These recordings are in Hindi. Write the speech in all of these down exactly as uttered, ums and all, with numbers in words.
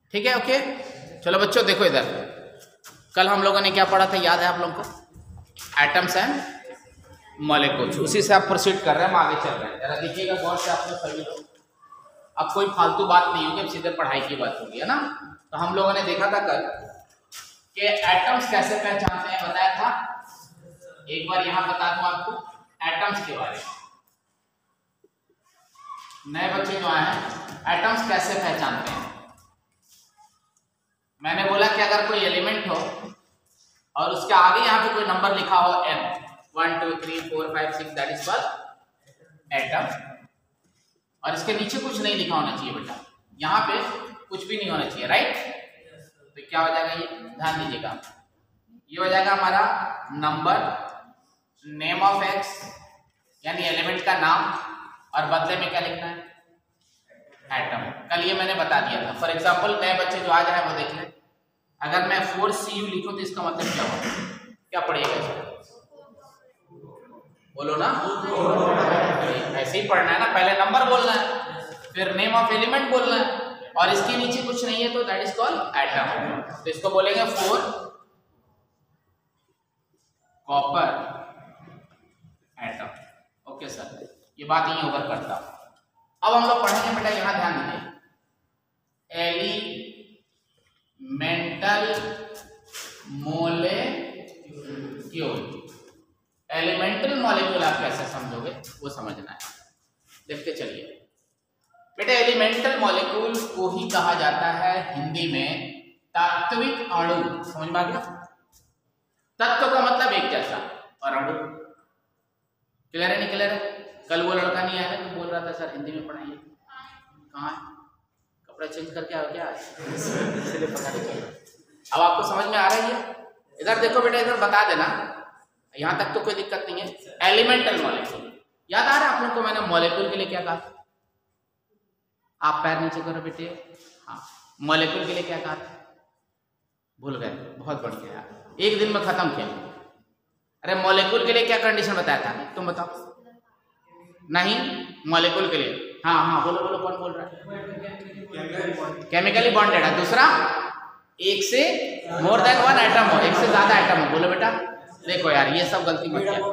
ठीक है, ओके। चलो बच्चों देखो इधर, कल हम लोगों ने क्या पढ़ा था, याद है आप लोगों को? Atoms and molecules. उसी से आप प्रोसीड कर रहे हैं, हम आगे चल रहे हैं। जरा देखिएगा गौर से आप लोग सभी लोग, अब कोई फालतू बात नहीं होगी, अब सीधे पढ़ाई की बात होगी, है ना। तो हम लोगों ने देखा था कल कि एटम्स कैसे पहचानते हैं, बताया था। एक बार यहाँ बता दूं आपको एटम्स के बारे में। नए बच्चे जो आए हैं, एटम्स कैसे पहचानते हैं। मैंने बोला कि अगर कोई एलिमेंट हो और उसके आगे यहाँ पे कोई नंबर लिखा हो M, one two three four five six, that is called atom. और इसके नीचे कुछ नहीं लिखा होना चाहिए बेटा, यहाँ पे कुछ भी नहीं होना चाहिए, राइट। तो क्या हो जाएगा, ये ध्यान दीजिएगा, ये हो जाएगा हमारा नंबर, नेम ऑफ एक्स यानी एलिमेंट का नाम, और बदले में क्या लिखना है, एटम। कल ये मैंने बता दिया था। फॉर एग्जांपल नए बच्चे जो आ जाए वो देख लें, अगर मैं फोर सी यू लिखूं तो इसका मतलब क्या होगा, क्या पढ़िएगा इसको, बोलो ना। ऐसे ही पढ़ना है ना, पहले नंबर बोलना है, फिर नेम ऑफ एलिमेंट बोलना है, और इसके नीचे कुछ नहीं है तो दैट इज कॉल्ड एटम। तो इसको बोलेंगे four copper atom. Okay sir, ये बात यही ओवर करता हूं। अब हम लोग पढ़ेंगे बेटा, यहां ध्यान दीजिए, एलिमेंटल मोलेक्यूल। एलिमेंटल मॉलिक्यूल आप कैसे समझोगे वो समझना है, देखते चलिए बेटा। एलिमेंटल मॉलिक्यूल को ही कहा जाता है हिंदी में तात्विक अणु। समझ में आ गया? तत्व का मतलब एक जैसा, और अणु क्लियर है, नहीं क्लियर है? कल वो लड़का नहीं आया तो बोल रहा था सर हिंदी में पढ़ाइए, कहाँ है, कपड़ा चेंज करके आओ क्या, इसलिए पता नहीं चल रहा। अब आपको समझ में आ रही है? इधर देखो बेटा, इधर बता देना, यहाँ तक तो कोई दिक्कत नहीं है। एलिमेंटल मॉलिक्यूल याद आ रहा है आप लोग को, मैंने मॉलिक्यूल के लिए क्या कहा, आप पैर नीचे करो बेटे। हाँ, मॉलिक्यूल के लिए क्या कहा, भूल गए, बहुत बढ़िया यार, एक दिन में खत्म किया। अरे मॉलिक्यूल के लिए क्या कंडीशन बताया था, तुम बताओ। नहीं, मॉलिक्यूल के लिए, हाँ हाँ बोलो बोलो, कौन बोल रहा है? केमिकली बॉन्डेड है। दूसरा, एक से मोर देन वन एटम हो, एक से ज्यादा एटम हो। बोलो बेटा, देखो यार ये सब गलती मत किया,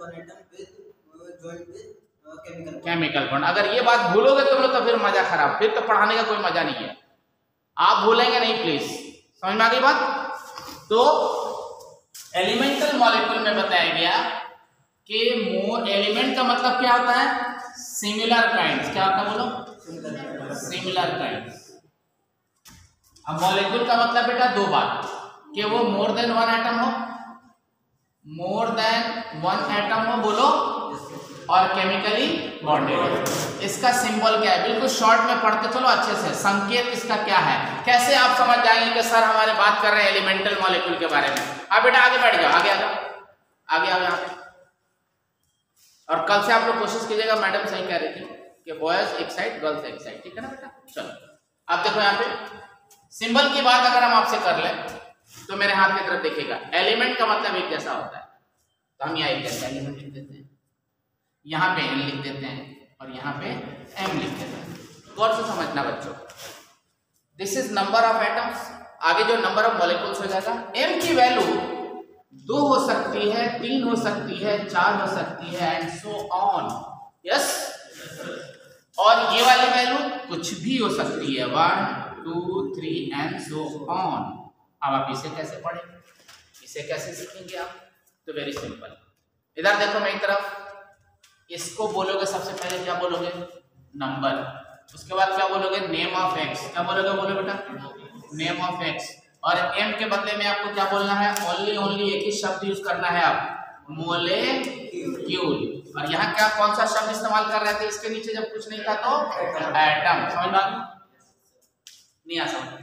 केमिकल बॉन्ड। अगर ये बात भूलोगे तुम लोग तो फिर मजा खराब, फिर तो पढ़ाने का कोई मजा नहीं है। आप भूलेंगे नहीं प्लीज, समझ में आ गई बात? तो एलिमेंटल मॉलिक्यूल में बताया गया कि मोर एलिमेंट का मतलब क्या होता है, सिमिलर काइंड्स। क्या होता है बोलो, सिमिलर काइंड्स। अब मॉलिक्यूल का मतलब बेटा दो बात, कि वो मोर देन वन एटम हो, मोर देन वन एटम हो बोलो, और केमिकली बॉन्डेड हो। इसका सिंबल क्या है, बिल्कुल शॉर्ट में पढ़ते चलो अच्छे से, संकेत इसका क्या है, कैसे आप समझ जाएंगे कि सर हमारे बात कर रहे हैं एलिमेंटल मॉलिक्यूल के बारे में। आप बेटा आगे बैठ जाओ, आगे आ जाओ, आगे आओ यहाँ पे। और कल से आप लोग कोशिश कीजिएगा, मैडम सही कह रही थी कि बॉयज एक साइड गर्ल्स एक साइड, ठीक है ना बेटा। चलो अब देखो यहाँ पे सिंबल की बात अगर हम आपसे कर लें तो मेरे हाथ की तरफ देखिएगा, एलिमेंट का मतलब एक जैसा होता है, तो हम यहाँ एक जैसा एलिमेंट लिख देते हैं, यहाँ पे एन लिख देते हैं, और यहाँ पे एम लिख देते हैं। गौर से समझना बच्चों, this is number of atoms. आगे जो नंबर ऑफ मॉलिक्यूल्स हो जाएगा, एम की वैल्यू दो हो सकती है, तीन हो सकती है, चार हो सकती है, एंड सो ऑन। यस, और ये वाली वैल्यू कुछ भी हो सकती है, one two three and so on. अब आप इसे कैसे पढ़ेंगे, इसे कैसे सीखेंगे आप, तो वेरी सिंपल। इधर देखो मेरी तरफ, इसको बोलोगे सबसे पहले क्या बोलोगे, नंबर। उसके बाद क्या बोलोगे, नेम ऑफ एक्स। क्या बोलोगे, बोलो बेटा, नेम ऑफ एक्स। और एम के बदले में आपको क्या बोलना है, ओनली ओनली एक ही शब्द यूज करना है आप, मोलेक्यूल। और यहाँ क्या कौन सा शब्द इस्तेमाल कर रहे थे, इसके नीचे जब कुछ नहीं था तो एटम। समझ में आ गया, नहीं आ समझ?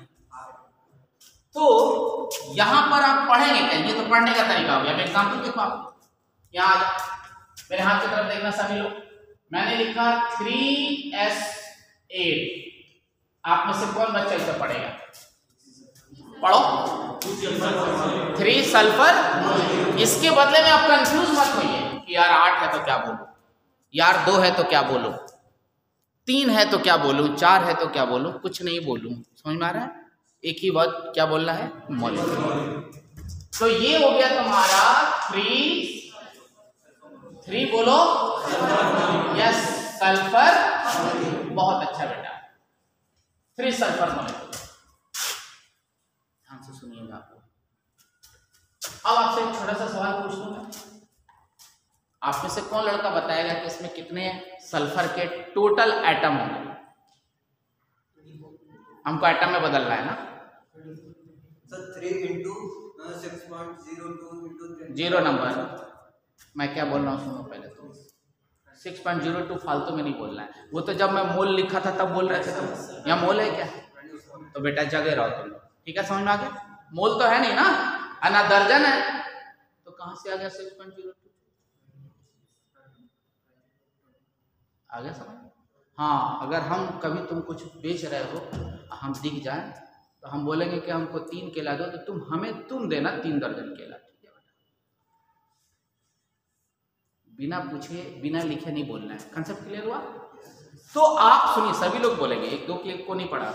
तो यहाँ पर आप पढ़ेंगे क्या, ये तो पढ़ने का तरीका हो गया। अब एग्जाम्पल देखो, आप यहाँ आ जाओ, मेरे हाथ की तरफ देखना सभी लोग। मैंने लिखा थ्री एस एट, आप में से कौन बच्चा इसे पढ़ेगा, पढ़ो, थ्री सल्फर। इसके बदले में आप कंफ्यूज मत होइए कि यार आठ है तो क्या बोलूं, यार दो है तो क्या बोलूं, तीन है तो क्या बोलूं, चार है तो क्या बोलूं, कुछ नहीं बोलूं। समझ में आ रहा है? एक ही वर्ड क्या बोलना है, मॉलिक्यूल। तो ये हो गया तुम्हारा थ्री थ्री बोलो यस सल्फर, बहुत अच्छा बेटा, थ्री सल्फर मॉलिक्यूल। ध्यान से सुनिएगा आप लोग। अब आपसे एक छोटा सा सवाल पूछ लूं मैं, आप में से कौन लड़का बताएगा कि इसमें कितने सल्फर के टोटल एटम होंगे? हमको एटम में बदलना है ना, three into six point zero two into zero number. मैं क्या बोल रहा हूँ सुनो पहले तो, सिक्स पॉइंट जीरो टू फालतू में नहीं बोलना है, वो तो जब मैं मोल लिखा था तब बोल रहे थे तुम, यहाँ मोल है क्या? तो बेटा जगह रहो तुम लोग, ठीक है, समझ में आ गया? मोल तो है नहीं ना, ना दर्जन है, तो कहां से आ गया सिक्स पॉइंट जीरो टू? आ गया समझ? हाँ, अगर हम कभी तुम कुछ बेच रहे हो, हम दिख जाए तो हम बोलेंगे कि हमको तीन केला दो, तो तुम हमें तुम देना तीन दर्जन केला, ठीक है बेटा? बिना पूछे बिना लिखे नहीं बोलना है, कंसेप्ट क्लियर हुआ? तो आप सुनिए, सभी लोग बोलेंगे, एक दो क्लिक को नहीं पढ़ा।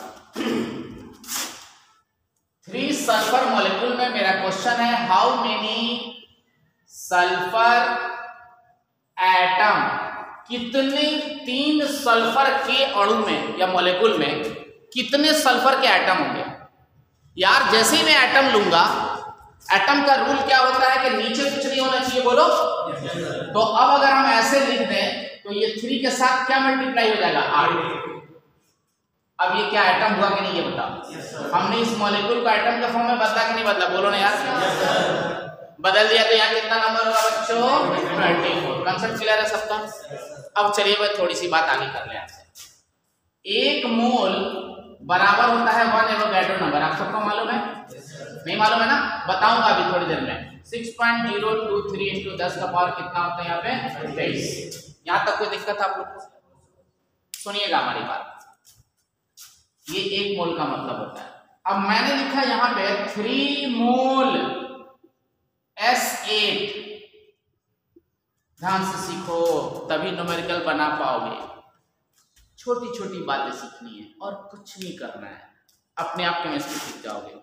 थ्री सल्फर मॉलिक्यूल में मेरा क्वेश्चन है, हाउ मेनी सल्फर एटम, कितने तीन सल्फर के अणु में या मॉलिक्यूल में कितने सल्फर के एटम होंगे? यार जैसे ही मैं एटम लूंगा, एटम का रूल क्या होता है कि नीचे कुछ नहीं होना चाहिए, बोलो। तो अब अगर हम ऐसे लिख दें तो ये थ्री के साथ क्या मल्टीप्लाई हो जाएगा, आठ। अब ये क्या एटम हुआ कि नहीं ये बताओ। हमने इस मॉलिक्यूल को एटम के फॉर्म में बदला कि नहीं बदला, बोलो ना यार। बदल दिया तो यहाँ कितना नंबर होगा बच्चों, ट्वेंटी फोर। कंसेप्ट क्लियर है सबका? अब चलिए मैं थोड़ी सी बात आगे कर ले आपसे। एक मोल बराबर होता है वन एवोगैड्रो नंबर, आप सबको मालूम है? नहीं मालूम है ना? बताऊंगा अभी थोड़ी देर में। Six point zero two three into दस का पावर कितना होता है यहाँ पे, तेईस। यहाँ तक कोई दिक्कत है आप लोग को? सुनिएगा हमारी बात, ये एक मोल का मतलब होता है। अब मैंने लिखा यहाँ पे थ्री मोल एस एट, ध्यान से सीखो तभी न्यूमेरिकल बना पाओगे। छोटी छोटी बातें सीखनी है और कुछ नहीं करना है, अपने आप केमिस्ट्री सीख जाओगे।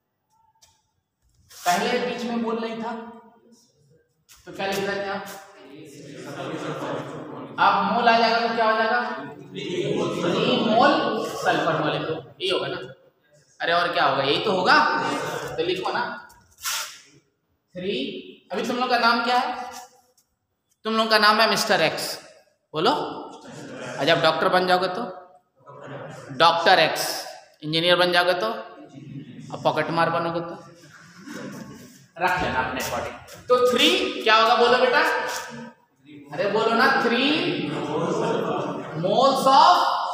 पहले बीच में मोल नहीं था तो क्या लिख रहे थे आप? अब मोल आ जाएगा तो क्या हो जाएगा, थ्री मोल सल्फर मॉलिक्यूल, ये होगा ना? अरे और क्या होगा, यही तो होगा। तो लिखो ना थ्री। अभी तुम लोग का नाम क्या है? तुम लोग का नाम है मिस्टर एक्स, बोलो। जब डॉक्टर बन जाओगे तो डॉक्टर एक्स, इंजीनियर बन जाओगे तो, अब पॉकेट मार बनोगे तो रख लेना अपने अकॉर्डिंग। तो थ्री क्या होगा बोलो बेटा, अरे बोलो ना, थ्री मोल्स ऑफ,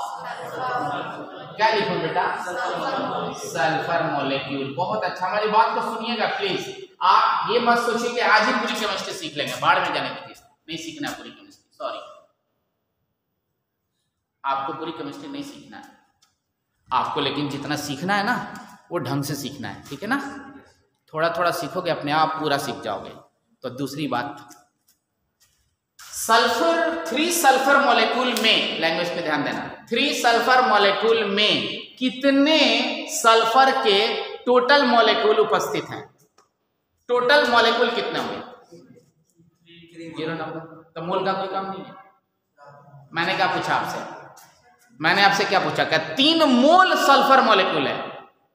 क्या लिखो बेटा, सल्फर मॉलिक्यूल। बहुत अच्छा, हमारी बात को सुनिएगा प्लीज। आप ये मत सोचिए कि आज ही पूरी केमिस्ट्री सीख लेंगे, बाढ़ में जाने की चीज नहीं सीखना है पूरी केमिस्ट्री, सॉरी, आपको पूरी केमिस्ट्री नहीं सीखना है आपको, लेकिन जितना सीखना है ना वो ढंग से सीखना है, ठीक है ना? थोड़ा थोड़ा सीखोगे अपने आप पूरा सीख जाओगे। तो दूसरी बात, सल्फर, थ्री सल्फर मॉलिक्यूल में, लैंग्वेज पे ध्यान देना, थ्री सल्फर मॉलिक्यूल में कितने सल्फर के टोटल मॉलिक्यूल उपस्थित हैं? टोटल मॉलिक्यूल कितने होंगे? Zero number. तो मोल का कोई काम नहीं है। मैंने क्या पूछा आपसे, मैंने आपसे क्या पूछा, क्या तीन मोल सल्फर मॉलिक्यूल है?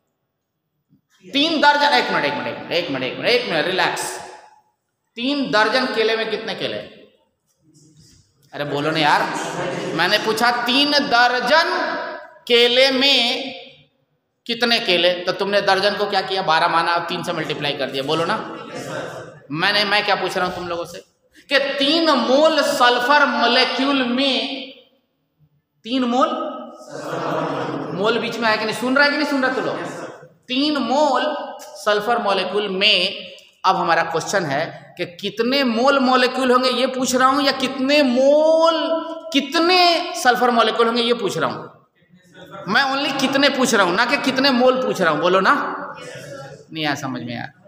तीन दर्जन, एक मिनट एक मिनट एक मिनट एक मिनट एक मिनट एक मिनट रिलैक्स। तीन दर्जन केले में कितने केले? अरे बोलो ना यार, मैंने पूछा तीन दर्जन केले में कितने केले, तो तुमने दर्जन को क्या किया, बारह माना और तीन से मल्टीप्लाई कर दिया, बोलो ना। मैंने मैं क्या पूछ रहा हूं तुम लोगों से कि तीन मोल सल्फर मॉलिक्यूल में, तीन मोल, मोल बीच में आया कि नहीं, सुन रहा है कि नहीं सुन रहा तू लोग? तीन मोल सल्फर मॉलिक्यूल में। अब हमारा क्वेश्चन है कि कितने मोल मॉलिक्यूल होंगे ये पूछ रहा हूं, या कितने मोल, कितने सल्फर मॉलिक्यूल होंगे ये पूछ रहा हूं मैं। ओनली कितने पूछ रहा हूं, ना कि कितने मोल पूछ रहा हूं, बोलो ना। नहीं आया समझ में यार?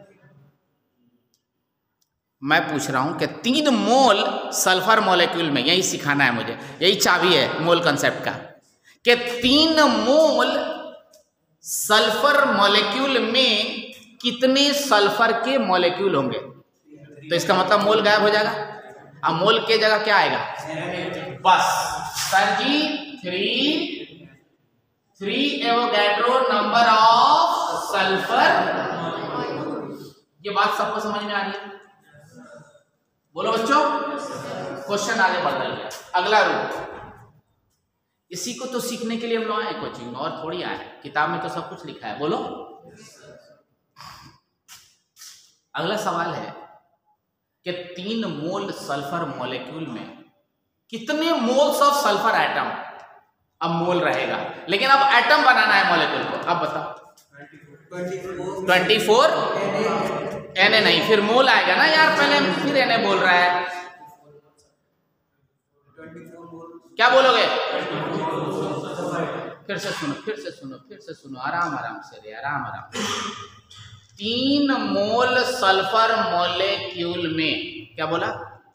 मैं पूछ रहा हूं कि तीन मोल सल्फर मॉलिक्यूल में, यही सिखाना है मुझे, यही चाबी है मोल कंसेप्ट का, कि तीन मोल सल्फर मॉलिक्यूल में कितने सल्फर के मॉलिक्यूल होंगे? तो इसका मतलब मोल गायब हो जाएगा। अब मोल के जगह क्या आएगा? बस sir ji three three Avogadro number of sulphur. ये बात सबको समझ में आ रही है? बोलो बच्चों। क्वेश्चन आगे बढ़ रही है। अगला रूल, इसी को तो सीखने के लिए हम लोग आए कोचिंग में, और थोड़ी आए। किताब में तो सब कुछ लिखा है। बोलो। अगला सवाल है कि तीन मोल सल्फर मॉलिक्यूल में कितने मोल्स ऑफ सल्फर एटम? अब मोल रहेगा, लेकिन अब एटम बनाना है मॉलिक्यूल को। अब बताओ। ट्वेंटी फोर एन ए नहीं, फिर मोल आएगा ना यार, पहले फिर एन ए बोल रहा है। क्या बोलोगे? फिर से सुनो फिर से सुनो फिर से सुनो आराम आराम से रे, आराम आराम से। तीन मोल सल्फर मॉलिक्यूल में क्या बोला?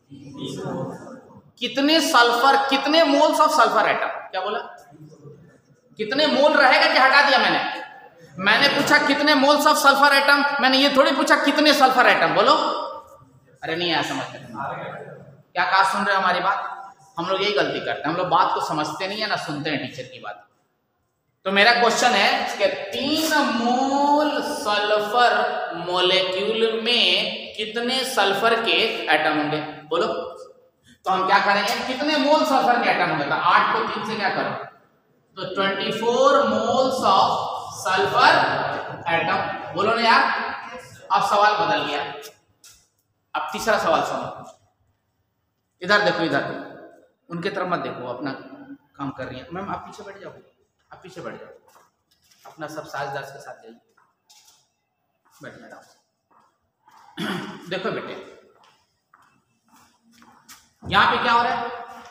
कितने सल्फर, कितने मोल्स ऑफ सल्फर एटम? क्या बोला? कितने मोल रहेगा कि हटा दिया मैंने? मैंने पूछा कितने मोल्स ऑफ सल्फर एटम, मैंने ये थोड़ी पूछा कितने सल्फर एटम। बोलो। अरे नहीं आया समझ में? क्या कहा? सुन रहे हो हमारी बात? हम लोग यही गलती करते हैं, हम लोग बात को समझते नहीं है ना सुनते हैं टीचर की बात। तो मेरा क्वेश्चन है कि तीन मोल सल्फर मॉलिक्यूल में कितने सल्फर के एटम होंगे? बोलो। तो हम क्या करेंगे? कितने मोल सल्फर के एटम होंगे? तो आठ को तीन से क्या करो? तो twenty four moles of sulphur atom. बोलो ना यार। अब सवाल बदल गया। अब तीसरा सवाल सुनो। इधर देखो, इधर देखो, उनके तरफ मत देखो, अपना काम कर रही है। मैम आप पीछे बैठ जाओ, आप पीछे बैठ जाओ, अपना सब साजदार के साथ जाइए। बैठ जाओ। देखो बेटे, यहां पे क्या हो रहा है?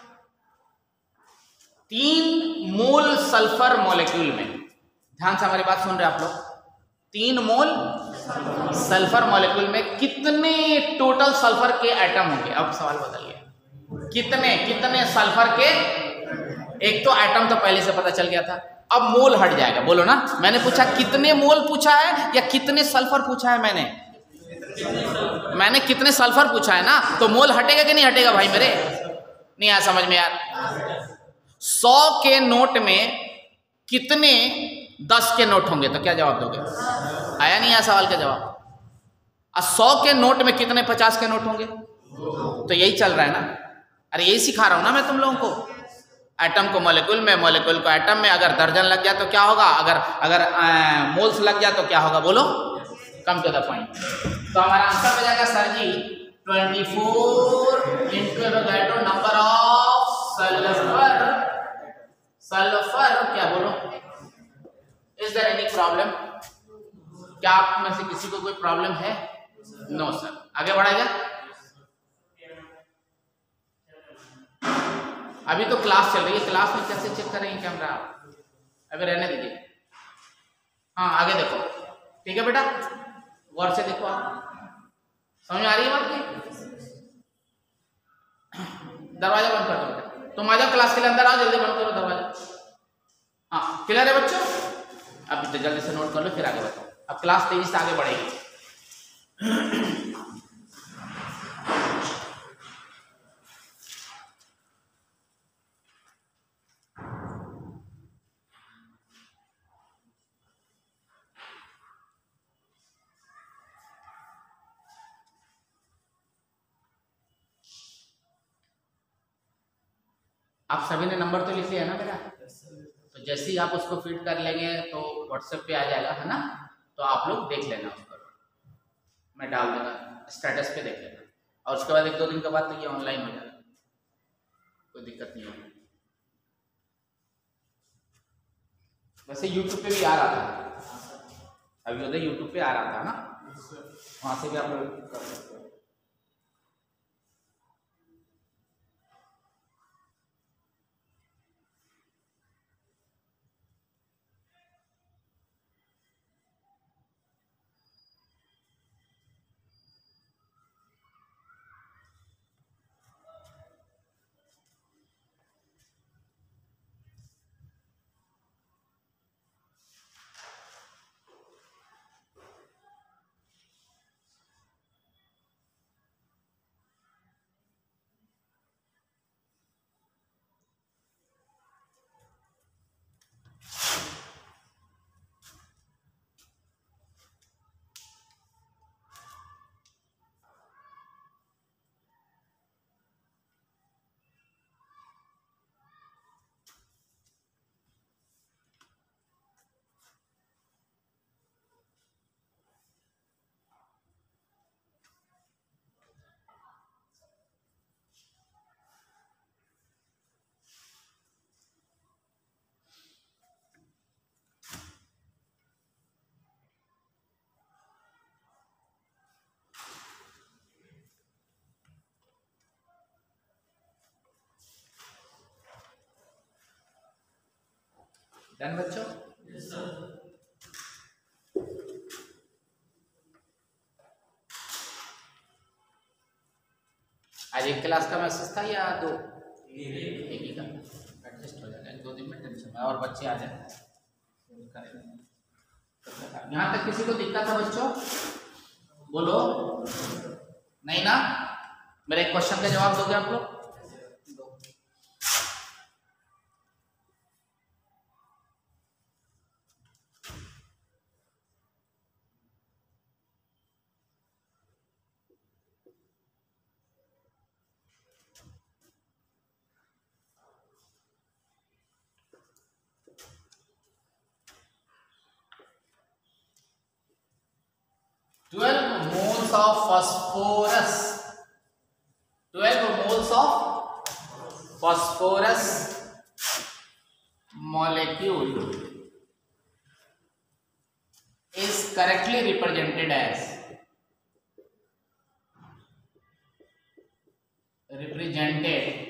तीन मोल सल्फर मॉलिक्यूल में, ध्यान से हमारी बात सुन रहे हैं आप लोग। तीन मोल सल्फर मॉलिक्यूल में कितने टोटल सल्फर के एटम होंगे? अब सवाल बदल गया। कितने कितने सल्फर के? एक तो एटम तो पहले से पता चल गया था, अब मोल हट जाएगा। बोलो ना। मैंने पूछा कितने मोल पूछा है या कितने सल्फर पूछा है? मैंने मैंने कितने सल्फर पूछा है ना, तो मोल हटेगा कि नहीं हटेगा भाई मेरे? नहीं आया समझ में यार? सौ के नोट में कितने दस के नोट होंगे? तो क्या जवाब दोगे? आया नहीं आया सवाल का जवाब? और सौ के नोट में कितने पचास के नोट होंगे? तो यही चल रहा है ना। अरे यही सिखा रहा हूं ना मैं तुम लोगों को। एटम को मॉलिक्यूल में, मॉलिक्यूल को एटम में। अगर दर्जन लग जाए तो क्या होगा? अगर अगर मोल्स लग जाए तो क्या होगा? बोलो। Come to the point. तो हमारा आंसर हो जाएगा sir ji twenty four into Avogadro number of sulphur sulphur क्या बोलो? Is there any problem? क्या आप में से किसी को कोई प्रॉब्लम है? No sir. आगे बढ़ाएगा। अभी तो क्लास चल रही है, क्लास में कैसे चेक करेंगे कैमरा? अभी रहने दीजिए। हाँ आगे देखो, ठीक है बेटा, गौर से देखो। आप समझ में आ रही है बात की? दरवाजा बंद कर दो बेटा। तुम आ जाओ क्लास के लिए, अंदर आओ, जल्दी बंद करो दरवाजा। हाँ क्लियर है बच्चों? अब तो जल्दी से नोट कर लो, फिर आगे बताओ। अब क्लास तेजी से आगे बढ़ेगी। आप सभी ने नंबर तो लिख लिया ना मेरा? तो जैसे ही आप उसको फीड कर लेंगे तो व्हाट्सएप पे आ जाएगा, है ना? तो आप लोग देख लेना उसको, मैं डाल दूंगा स्टेटस पे, देख लेना। और उसके बाद एक दो दिन के बाद तो ये ऑनलाइन हो जाएगा, कोई दिक्कत नहीं होगी। वैसे यूट्यूब पे भी आ रहा था, अभी उधर यूट्यूब पे आ रहा था ना, वहां से भी आप लोग कर सकते हो। डन बच्चों? आज एक क्लास का मैसेज था या दो? एक ही का एडजस्ट हो जाएगा, दो दिन में टेंशन है और बच्चे आ जाए। यहाँ तक किसी को दिक्कत है बच्चों? बोलो नहीं ना? मेरे एक क्वेश्चन का जवाब दोगे आप लोग? twelve moles of phosphorus, twelve moles of phosphorus molecule is correctly represented as represented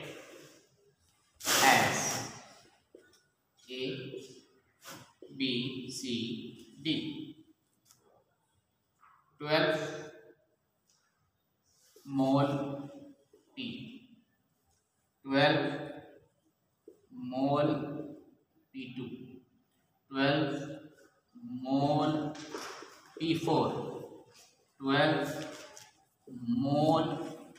as A, B, C, D. twelve mole P, twelve mole P two, twelve mole P four, twelve mole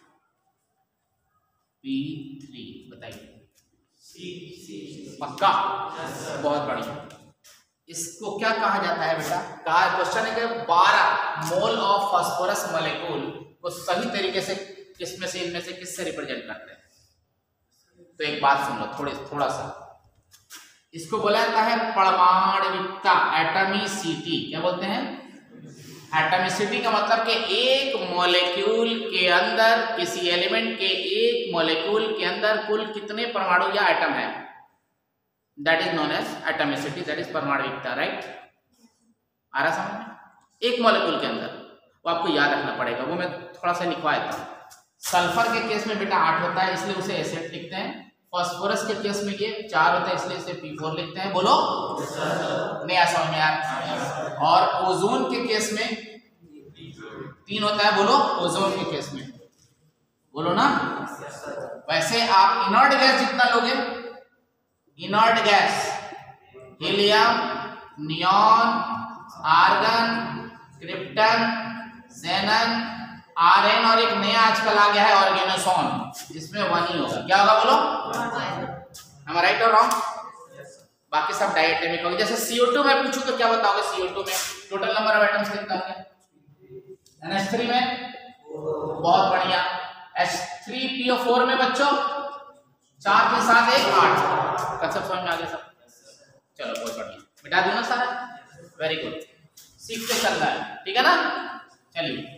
P three. बताइए पक्का? बहुत बढ़िया। इसको क्या कहा जाता है बेटा? कहा क्वेश्चन है कि बारह मोल ऑफ फास्फोरस मॉलिक्यूल को सही तरीके से किसमें से इनमें से किससे रिप्रेजेंट करते हैं? तो एक बात सुन लो थोड़ी थोड़ा सा, इसको बोला जाता है परमाणविकता, एटमिसिटी। क्या बोलते हैं? एटमिसिटी का मतलब कि एक मॉलिक्यूल के अंदर, किसी एलिमेंट के एक मॉलिक्यूल के अंदर कुल कितने परमाणु या एटम है, that is known as atomicity, that is परमाणविकता। राइट? आ रहा समझ में? एक मॉलिक्यूल के अंदर, वो आपको याद रखना पड़ेगा, वो मैं थोड़ा सा लिखवा देता हूँ। सल्फर के केस में बेटा आठ होता है, इसलिए उसे एसिड लिखते हैं। फास्फोरस के केस में ये चार होता है, इसलिए इसे पी फोर लिखते हैं। बोलो नहीं आ समझ में यार? और ओजोन के केस में तीन होता है। बोलो ओजोन के केस में, बोलो ना। वैसे आप इनर्ट गैस जितना लोगे, inert gas helium, neon, argon, krypton, xenon, RN और एक नया आजकल आ गया है ऑर्गेनोसोन, जिसमें वन ही होगा। क्या होगा बोलो? हम राइट और रॉन्ग? बाकी सब डायटोमिक होगा। जैसे सी ओ टू में पूछूं तो क्या बताओगे? सी ओ टू में टोटल नंबर ऑफ एटम्स कितना होंगे? एन एच थ्री में बहुत बढ़िया। H three P O four में बच्चों चार के साथ एक आठ। कंसेप्ट समझ में आ गया सब? चलो बहुत बढ़िया, मिटा दो ना सारा। वेरी गुड, सीखते चल रहा है, ठीक है ना? चलिए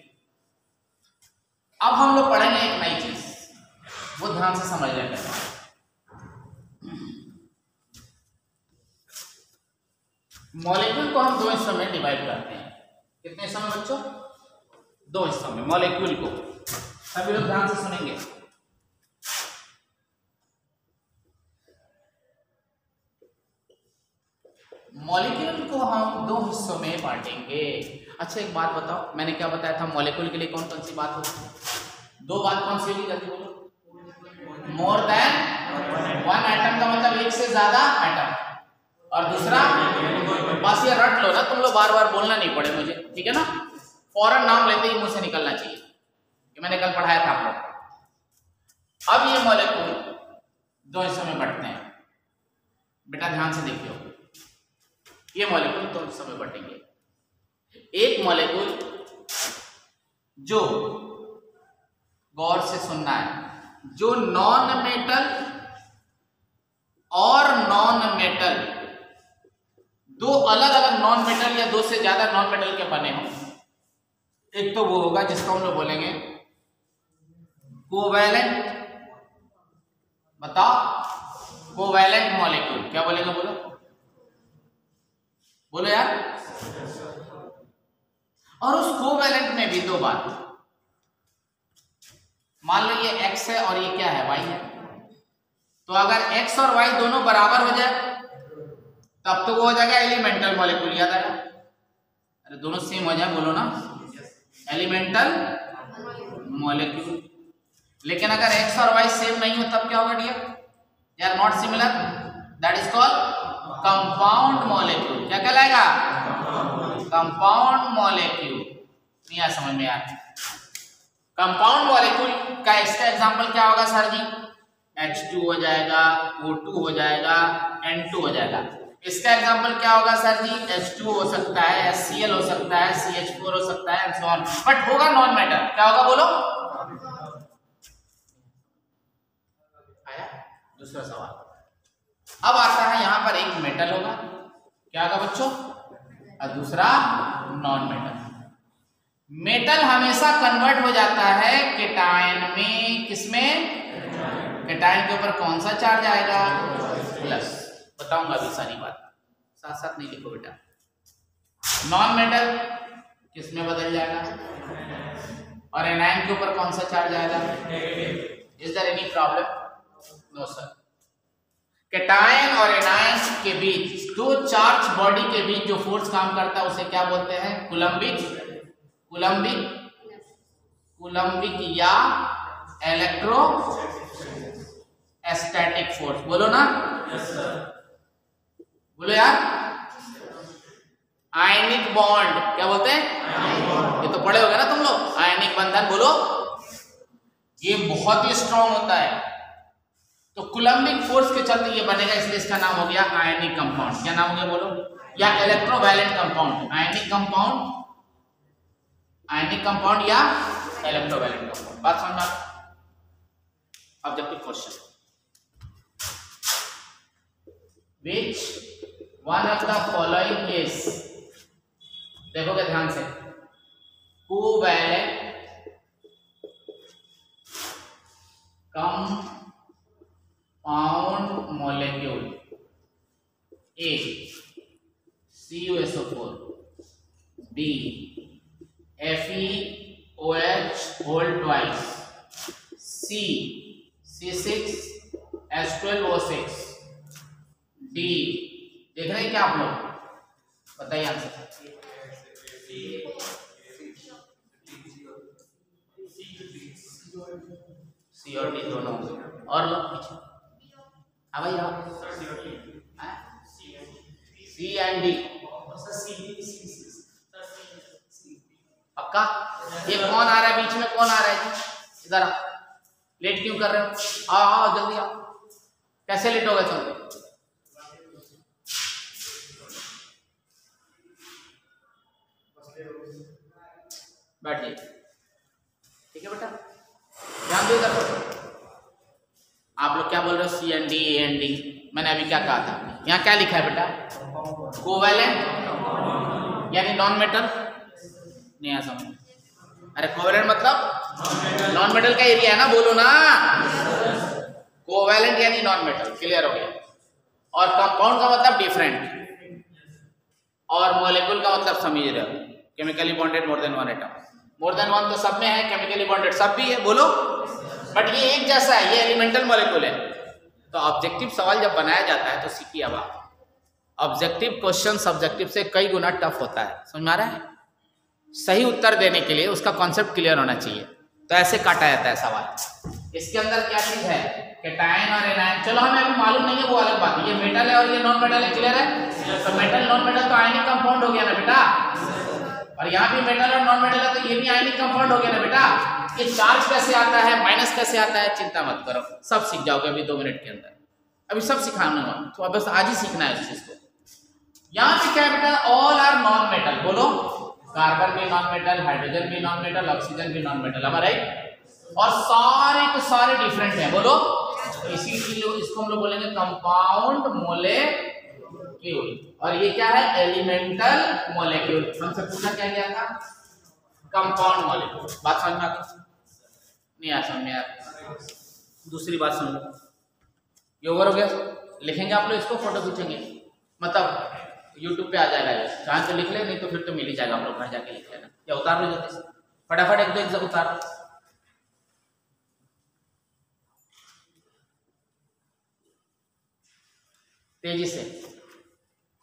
अब हम लोग पढ़ेंगे एक नई चीज, वो ध्यान से समझ लेते हैं। मॉलिक्यूल को हम दो हिस्सों में डिवाइड करते हैं। कितने हिस्सों में बच्चों? दो हिस्सों में मॉलिक्यूल को। सभी लोग ध्यान से सुनेंगे। मॉलिक्यूल को हम दो हिस्सों में बांटेंगे। अच्छा एक बात बताओ, मैंने क्या बताया था मॉलिक्यूल के लिए कौन कौन सी बात होगी? दो बात कौन सी होगी? जल्दी बोलो। मोर देन वन एटम का मतलब एक से ज्यादा एटम, और दूसरा बस ये रट लो ना तुम लोग, बार बार बोलना नहीं पड़े मुझे, ठीक है ना? फौरन नाम लेते ही मुंह से निकलना चाहिए कि मैंने कल पढ़ाया था आप लोग। अब ये मॉलिक्यूल दो हिस्सों में बंटते हैं। बेटा ध्यान से देखियो, ये मॉलिक्यूल दो हिस्सों में बंटेंगे। एक मॉलिक्यूल जो, गौर से सुनना है, जो नॉन मेटल और नॉन मेटल, दो अलग अलग नॉन मेटल या दो से ज्यादा नॉन मेटल के बने हों। एक तो वो होगा जिसको हम लोग बोलेंगे कोवैलेंट। बताओ, कोवैलेंट मॉलिक्यूल। क्या बोलेंगे? बोलो बोलो यार। और उस कोवैलेंट में भी दो बात, मान लो ये x है और ये क्या है? y है। तो अगर x और y दोनों बराबर हो जाए तब तो वो हो जाएगा एलिमेंटल मॉलिक्यूल, याद आया? अरे दोनों सेम हो जाए, बोलो ना, एलिमेंटल मॉलिक्यूल। लेकिन अगर एक्स और वाई सेम नहीं हो तब क्या होगा dear? They are not similar, that is called compound molecule. क्या कहलाएगा? Compound molecule. नहीं आया समझ में यार? कंपाउंड मॉलिक्यूल का इसका एग्जांपल क्या होगा सर जी? एच टू हो जाएगा, ओ टू हो जाएगा, एन टू हो जाएगा। इसका एग्जांपल क्या होगा सर जी? एच टू हो सकता है, एच सी एल हो सकता है, सी एच फोर हो सकता है, एंड सो ऑन, बट होगा नॉन मेटल। क्या होगा बोलो? आया दूसरा सवाल। अब आता है यहां पर एक मेटल होगा, क्या होगा बच्चों? और दूसरा नॉन मेटल। मेटल हमेशा कन्वर्ट हो जाता है केटायन में। किसमें? केटायन के ऊपर कौन सा चार्ज आएगा? प्लस। बताऊंगा अभी सारी बात, साथ साथ नहीं लिखो बेटा। नॉन मेटल किसमें बदल जाएगा? और एनायन के ऊपर कौन सा चार्ज आएगा? Is there any problem? No sir. Cation और एनायन के बीच, दो चार्ज बॉडी के बीच जो फोर्स काम करता है उसे क्या बोलते हैं? कूलम्बिक कूलम्बिक कूलम्बिक या इलेक्ट्रो स्टैटिक फोर्स। बोलो ना? Yes sir. बोलो यार। आयनिक बॉन्ड, क्या बोलते हैं? ये तो पढ़े होगे ना तुम लोग, आयनिक बंधन। बोलो, ये बहुत ही स्ट्रॉन्ग होता है, तो कूलम्बिक फोर्स के चलते ये बनेगा, इसलिए इसका नाम हो गया आयनिक कंपाउंड। क्या नाम हो गया बोलो? या electrovalent compound. Ionic compound, ionic compound या इलेक्ट्रोवैलेंट कंपाउंड। बात समझ में आ? Objective question, which one of the following is, देखोगे ध्यान से, covalent compound molecule? A C U S O four, B F E O H whole twice, C C six H twelve O six, D. देख रहे हैं क्या आप लोग? बताइए आंसर। सी और डी दोनों। और लोग पीछे हाँ भाई आओ। सी एंड डी पक्का? ये कौन आ रहा है बीच में? कौन आ रहा है जी? इधर आओ। लेट क्यों कर रहे हो? आओ आओ जल्दी आओ। कैसे लेट हो गए तुम? बैठ जाइए, ठीक है बेटा, ध्यान दो इधर। आप लोग क्या बोल रहे हो? C N D, A N D. मैंने अभी क्या कहा था? यहाँ क्या लिखा है बेटा? कोवैलेंट यानी नॉन मेटल। नहीं आ समझ? अरे कोवैलेंट मतलब नॉन मेटल का एरिया है ना, बोलो ना। कोवैलेंट यानी नॉन मेटल, क्लियर हो गया। और कंपाउंड का मतलब डिफरेंट, और मॉलिक्यूल का मतलब समझ रहे हो, chemically bonded more than one atom. More than one तो सब में है, केमिकली बॉन्डेड सब भी है, बोलो। बट ये एक जैसा है, ये एलिमेंटल मॉलिक्यूल है। तो ऑब्जेक्टिव सवाल जब बनाया जाता है तो सीखिए अब आप, ऑब्जेक्टिव क्वेश्चन सब्जेक्टिव से कई गुना टफ होता है, समझ में आ रहा है? सही उत्तर देने के लिए उसका कॉन्सेप्ट क्लियर होना चाहिए, तो ऐसे काटा जाता है सवाल। इसके अंदर क्या चीज है? केटायन और एनायन। चलो हमें अभी मालूम नहीं है, वो अलग बात है। ये मेटल है और ये नॉन मेटल है, क्लियर है? तो मेटल नॉन मेटल तो आयनिक कंपाउंड हो गया ना बेटा, और यहाँ भी मेटल और नॉन मेटल है तो ये भी आयनिक कंपाउंड हो गया ना बेटा। ये चार्ज कैसे आता है, माइनस कैसे आता है, चिंता मत करो, सब सीख जाओगे अभी दो मिनट के अंदर। अभी सब सिखाना है, तो अब बस आज ही सीखना है उस चीज को। यहाँ पे क्या है बेटा? All are non metal. बोलो, कार्बन भी नॉन मेटल, हाइड्रोजन भी नॉन मेटल, ऑक्सीजन भी नॉन मेटल, हमारा राइट। और सारे के सारे डिफरेंट है, बोलो। इसीलिए इसको हम लोग बोलेंगे कंपाउंड मॉलिक्यूल। और ये क्या है? Elemental molecule. हमसे पूछा क्या गया था? Compound molecule. बात समझ में आती? नहीं आ समझ में यार? दूसरी बात सुन लो, ये ओवर हो गया। लिखेंगे आप लोग इसको, फोटो खींचेंगे, मतलब यूट्यूब पे आ जाएगा ये, चाहे तो लिख ले, नहीं तो फिर तो मिल ही जाएगा, आप लोग घर जाके लिख लेना। या उतार लो जल्दी से, फटाफट एक दो एक उतार लो। तेजी से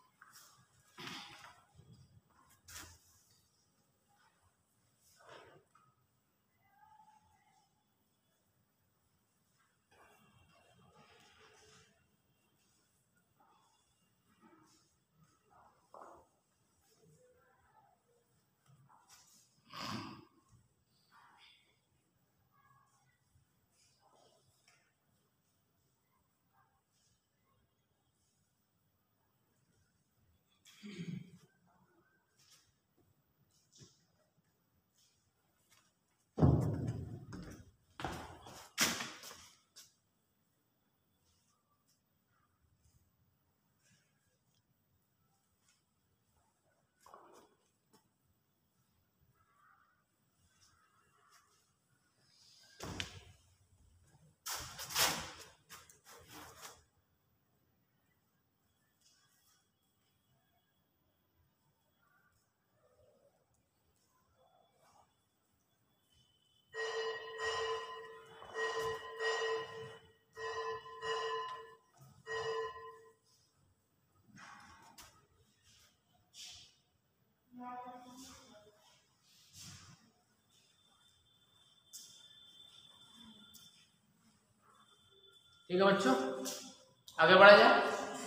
ठीक है बच्चों, आगे बढ़ा जाए।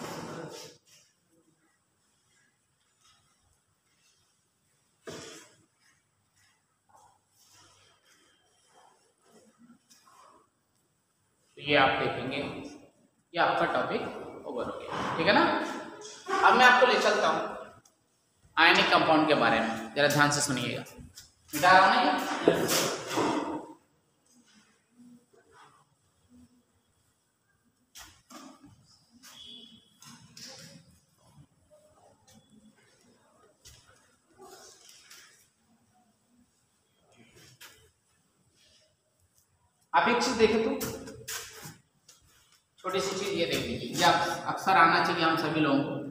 तो ये आप देखेंगे, ये आपका टॉपिक ओवर हो गया, ठीक है ना। अब मैं आपको ले चलता हूँ आयनिक कंपाउंड के बारे में, जरा ध्यान से सुनिएगा। मिटा रहा हूं ना ये? आप एक चीज देखें तो, छोटी सी चीज ये देख लीजिए, ये अक्सर आना चाहिए हम सभी लोगों को।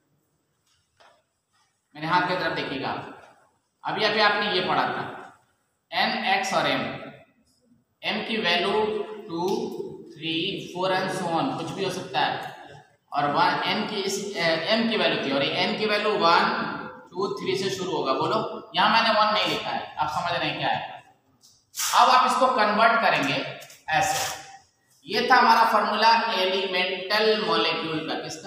मेरे हाथ की तरफ देखिएगा। अभी अभी आपने ये पढ़ा था, एन एक्स और एम, एम की value two three four and so on, कुछ भी हो सकता है, और वन एन की इस एम की वैल्यू थी, और एन की वैल्यू वन टू थ्री से शुरू होगा। बोलो, यहाँ मैंने वन नहीं लिखा है, आप समझ रहे हैं क्या है। अब आप इसको कन्वर्ट करेंगे ऐसे। ये था हमारा फॉर्मूला एलिमेंटल मॉलिक्यूल का, किसका?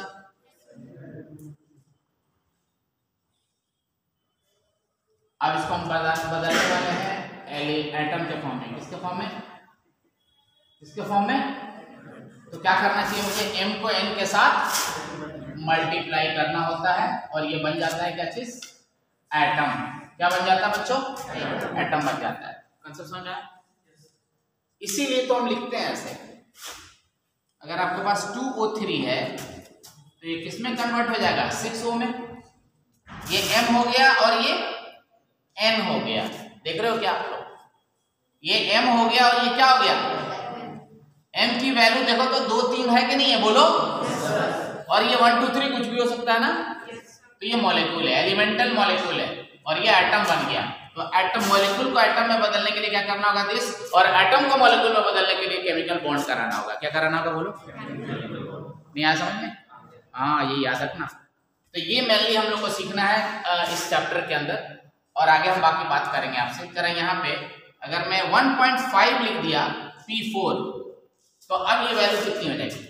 अब इसको हम बदलने वाले हैं एटम के फॉर्म में। किसके फॉर्म में? किसके फॉर्म में? तो क्या करना चाहिए मुझे? m को n के साथ मल्टीप्लाई करना होता है, और ये बन जाता है क्या चीज? एटम। क्या बन जाता है बच्चों? एटम बन जाता है। कंसेप्ट समझ आया? इसीलिए तो हम लिखते हैं ऐसे। अगर आपके पास टू ओ थ्री है तो ये किसमें कन्वर्ट हो जाएगा? सिक्स ओ में। ये m हो गया और ये n हो गया। देख रहे हो क्या आप लोग? ये m हो गया और ये क्या हो गया? m की वैल्यू देखो तो दो तीन है कि नहीं है? बोलो। और ये वन टू थ्री कुछ भी हो सकता है ना। तो ये मॉलिक्यूल है, एलिमेंटल मॉलिक्यूल है, और ये एटम बन गया। तो एटम मॉलिक्यूल को एटम में बदलने के लिए क्या करना होगा? दिस, और एटम को मॉलिक्यूल में बदलने के लिए केमिकल बॉन्ड कराना होगा। क्या कराना होगा? बोलो। नहीं आया समझ में? हाँ, ये याद रखना। तो ये मेनली हम लोग को सीखना है इस चैप्टर के अंदर, और आगे हम बाकी बात करेंगे आपसे। जरा यहाँ पे अगर मैं वन पॉइंट फाइव लिख दिया पी फोर, तो अब ये वैल्यू कितनी हो जाएगी?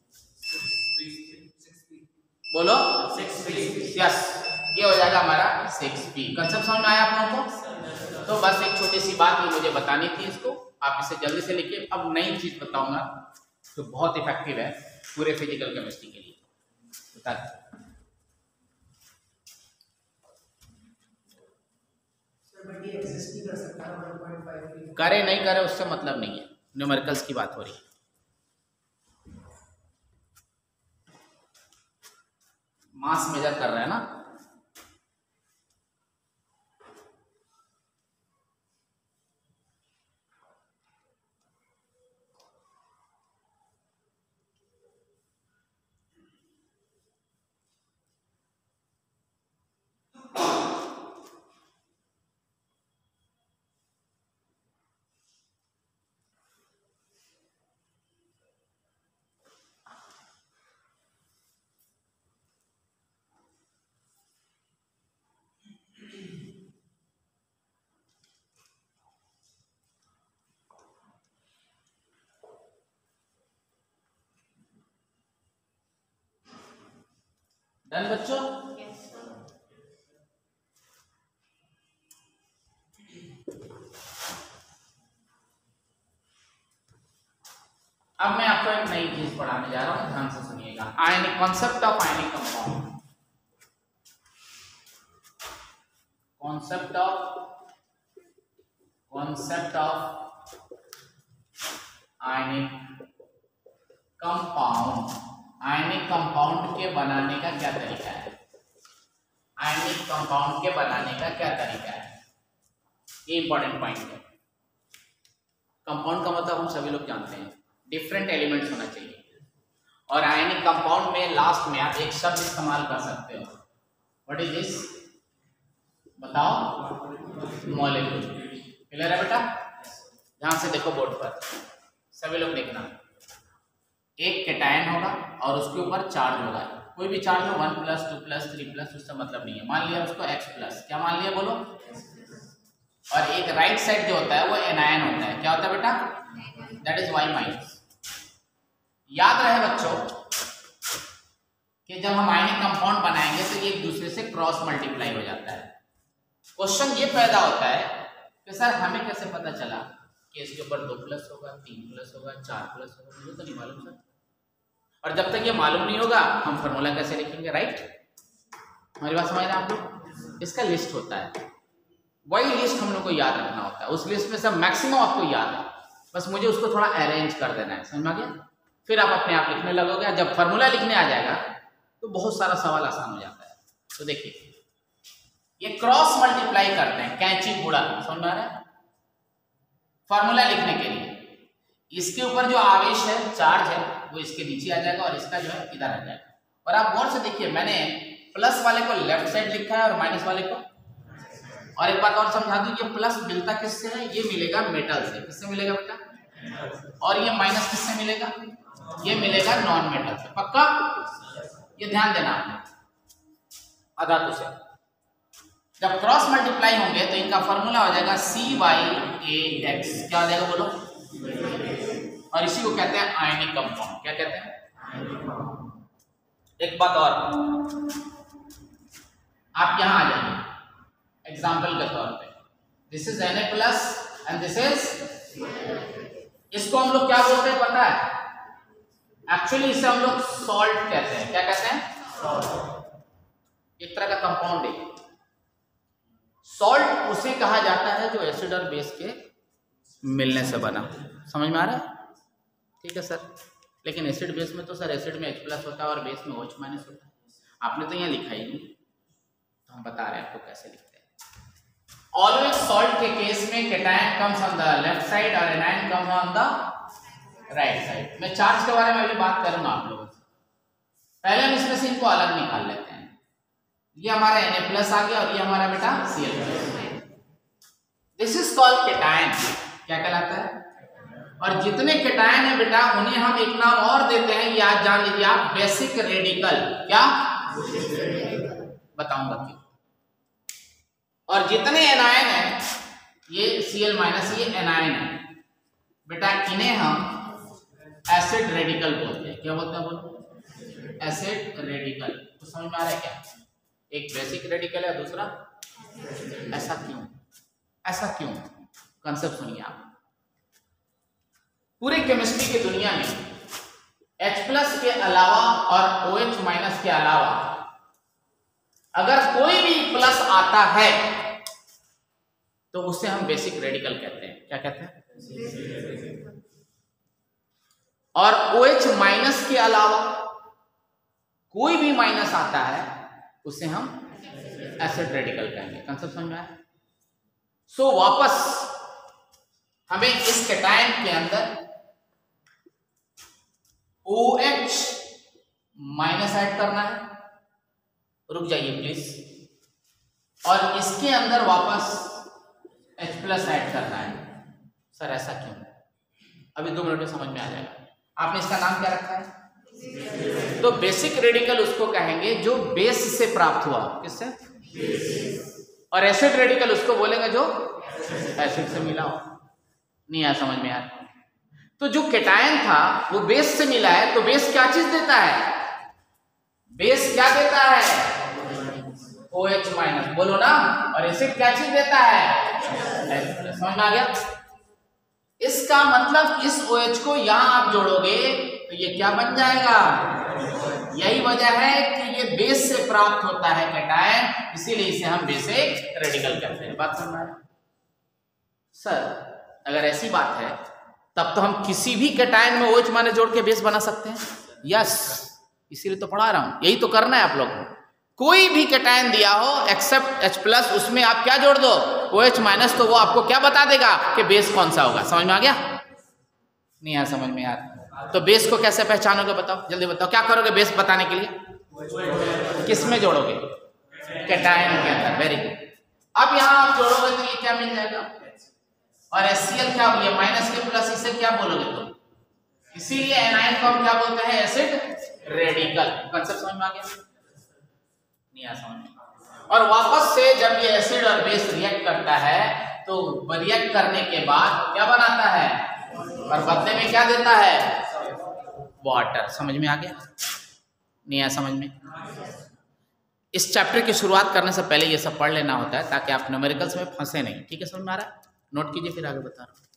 बोलो। यस, ये हो जाएगा हमारा सिक्स पी। कंसेप्ट समझ में आया आप लोगों को? तो बस एक छोटी सी बात ये मुझे बतानी थी, इसको आप इसे जल्दी से लिखिए। अब नई चीज बताऊंगा जो तो बहुत इफेक्टिव है पूरे फिजिकल केमिस्ट्री के लिए। बता करे नहीं करे उससे मतलब नहीं है, न्यूमेरिकल्स की बात हो रही है। मास मेजर कर रहे हैं ना। डन बच्चों? yes, अब मैं आपको एक नई चीज पढ़ाने जा रहा हूं, ध्यान से सुनिएगा। Ionic concept of ionic compound. Concept of concept of ionic compound, ionic compound के बनाने का क्या तरीका है, आयनिक कंपाउंड के बनाने का क्या तरीका है, ये इंपॉर्टेंट पॉइंट है। कंपाउंड का मतलब हम सभी लोग जानते हैं, डिफरेंट एलिमेंट्स होना चाहिए, और आयनिक कंपाउंड में लास्ट में आप एक शब्द इस्तेमाल कर सकते हो। व्हाट इज दिस, बताओ, मॉलिक्यूल। क्लियर है बेटा? ध्यान से देखो बोर्ड पर, सभी लोग देखना। एक कैटायन होगा और उसके ऊपर चार्ज होगा, कोई भी चार्ज हो, one plus two plus three plus, उससे मतलब नहीं है। मान लिया उसको एक्स प्लस, क्या मान लिया बोलो? और एक राइट साइड जो होता है वो एनायन होता है, क्या होता है बेटा? That is Y minus. याद रहे बच्चों कि जब हम आयनिक कंपाउंड बनाएंगे तो ये एक दूसरे से क्रॉस मल्टीप्लाई हो जाता है। क्वेश्चन ये पैदा होता है कि सर हमें कैसे पता चला कि इसके ऊपर दो प्लस होगा, तीन प्लस होगा, चार प्लस होगा, मुझे तो नहीं मालूम सर। और जब तक ये मालूम नहीं होगा हम फॉर्मूला कैसे लिखेंगे, राइट? हमारी बात समझ रहे हैं आप लोग? इसका लिस्ट होता है, वही लिस्ट हम लोग को याद रखना होता है। उस लिस्ट में सब मैक्सिमम आपको याद है, बस मुझे उसको थोड़ा अरेंज कर देना है, समझ में आ गया? फिर आप अपने आप लिखने लगोगे। जब फॉर्मूला लिखने आ जाएगा तो बहुत सारा सवाल आसान हो जाता है। तो देखिए ये क्रॉस मल्टीप्लाई करते हैं, कैंची गुणा, समझ में आ रहा है? फॉर्मूला लिखने के लिए इसके ऊपर जो आवेश है, चार्ज है, वो इसके नीचे आ जाएगा और इसका जो है इधर आ जाएगा। और आप गौर से देखिए, मैंने प्लस वाले को लेफ्ट साइड लिखा है और माइनस वाले को। और एक बात और समझा दूं, ये प्लस मिलता किससे है? ये मिलेगा मेटल से। किससे मिलेगा बेटा? और ये माइनस किससे मिलेगा? ये मिलेगा नॉन मेटल से। पक्का? ये ध्यान देना आपने अधातु से। जब क्रॉस मल्टीप्लाई होंगे तो इनका फॉर्मूला हो जाएगा सी वाई ए एक्स। क्या हो जाएगा बोलो? और इसी को कहते हैं आयनिक कंपाउंड। क्या कहते हैं? एक बात और, आप यहां आ जाइए एग्जाम्पल के तौर पे। This is Na plus and this is, इसको हम लोग क्या बोलते हैं पता है? एक्चुअली इसे हम लोग सॉल्ट कहते हैं। क्या कहते हैं? एक तरह का कंपाउंड है। सॉल्ट उसे कहा जाता है जो एसिड और बेस के मिलने से बना। समझ में आ रहा है? ठीक है सर, लेकिन एसिड बेस में तो सर एसिड में H प्लस होता है और बेस में OH माइनस होता है। आपने तो यहाँ लिखा ही नहीं, तो हम बता रहे हैं आपको कैसे लिखते हैं। ऑलवेज सॉल्ट के केस में cation comes on the left side और anion comes on the right side. मैं चार्ज के बारे में भी बात करूंगा आप लोगों से। पहले हम इसमें से इनको अलग निकाल लेते हैं। ये हमारा Na प्लस आ गया और ये हमारा बेटा Cl plus. This is called cation. क्या कहलाता है? और जितने कैटायन है बेटा उन्हें हम एक नाम और देते हैं, याद जान लीजिए आप, बेसिक रेडिकल। क्या? बताऊंगा क्यों। और जितने एनायन है, ये Cl माइनस, ये एनायन है बेटा, इन्हें हम एसिड रेडिकल बोलते हैं। क्या बोलते हैं बोलो? Acid radical. तो समझ में आ रहा है क्या? एक बेसिक रेडिकल है, दूसरा ऐसा क्यों? ऐसा क्यों? कंसेप्ट सुनिए आप। पूरे केमिस्ट्री की दुनिया में H प्लस के अलावा और OH माइनस के अलावा अगर कोई भी प्लस आता है तो उसे हम बेसिक रेडिकल कहते हैं। क्या कहते हैं? और OH माइनस के अलावा कोई भी माइनस आता है उसे हम एसिड रेडिकल कहेंगे। कंसेप्ट समझ में आया? सो वापस हमें इस कैटायन के अंदर OH माइनस ऐड करना है। रुक जाइए प्लीज। और इसके अंदर वापस H प्लस ऐड करना है। सर ऐसा क्यों? अभी दो मिनट में समझ में आ जाएगा। आपने इसका नाम क्या रखा है? तो बेसिक रेडिकल उसको कहेंगे जो बेस से प्राप्त हुआ। किससे? और एसिड रेडिकल उसको बोलेंगे जो एसिड से मिला हो। नहीं आया समझ में यार? तो जो कैटायन था वो बेस से मिला है, तो बेस क्या चीज देता है? बेस क्या देता है? OH माइनस, बोलो ना। और एसिड क्या चीज देता है? समझ में आ गया? इसका मतलब इस OH को यहां आप जोड़ोगे तो ये क्या बन जाएगा? यही वजह है कि ये बेस से प्राप्त होता है कैटायन, इसीलिए इसे हम बेसिक रेडिकल कहते हैं। बात समझ में आ रहा है? सर अगर ऐसी बात है तब तो हम किसी भी कैटायन में OH माइनस जोड़ के बेस बना सकते हैं। यस, इसीलिए तो पढ़ा रहा हूं, यही तो करना है आप लोगों को। कोई भी कैटायन दिया हो एक्सेप्ट H प्लस, उसमें आप क्या जोड़ दो, OH माइनस, तो वो आपको क्या बता देगा कि बेस कौन सा होगा। समझ में आ गया? नहीं आया समझ में यार? तो बेस को कैसे पहचानोगे बताओ, जल्दी बताओ, क्या करोगे बेस बताने के लिए? किस में जोड़ोगे? कैटायन के अंदर। Very good. अब यहां आप जोड़ोगे तो ये क्या मिल जाएगा, और HCl क्या हो गया, माइनस के प्लस, इसे क्या बोलोगे तुम? इसीलिए एनाइन को हम क्या बोलते हैं, एसिड रेडिकल। कंसेप्ट समझ में आ गया? नहीं आ समझ में? और वापस से जब ये एसिड और बेस रिएक्ट करता है तो रिएक्ट करने के बाद क्या बनाता है, और बदले में क्या देता है, वाटर। समझ में आ गया? नहीं आया समझ में? इस चैप्टर की शुरुआत करने से पहले ये सब पढ़ लेना होता है ताकि आप न्यूमेरिकल्स में फंसे नहीं। ठीक है, समझ में आ रहा है? नोट कीजिए, फिर आगे बता रहा हूं।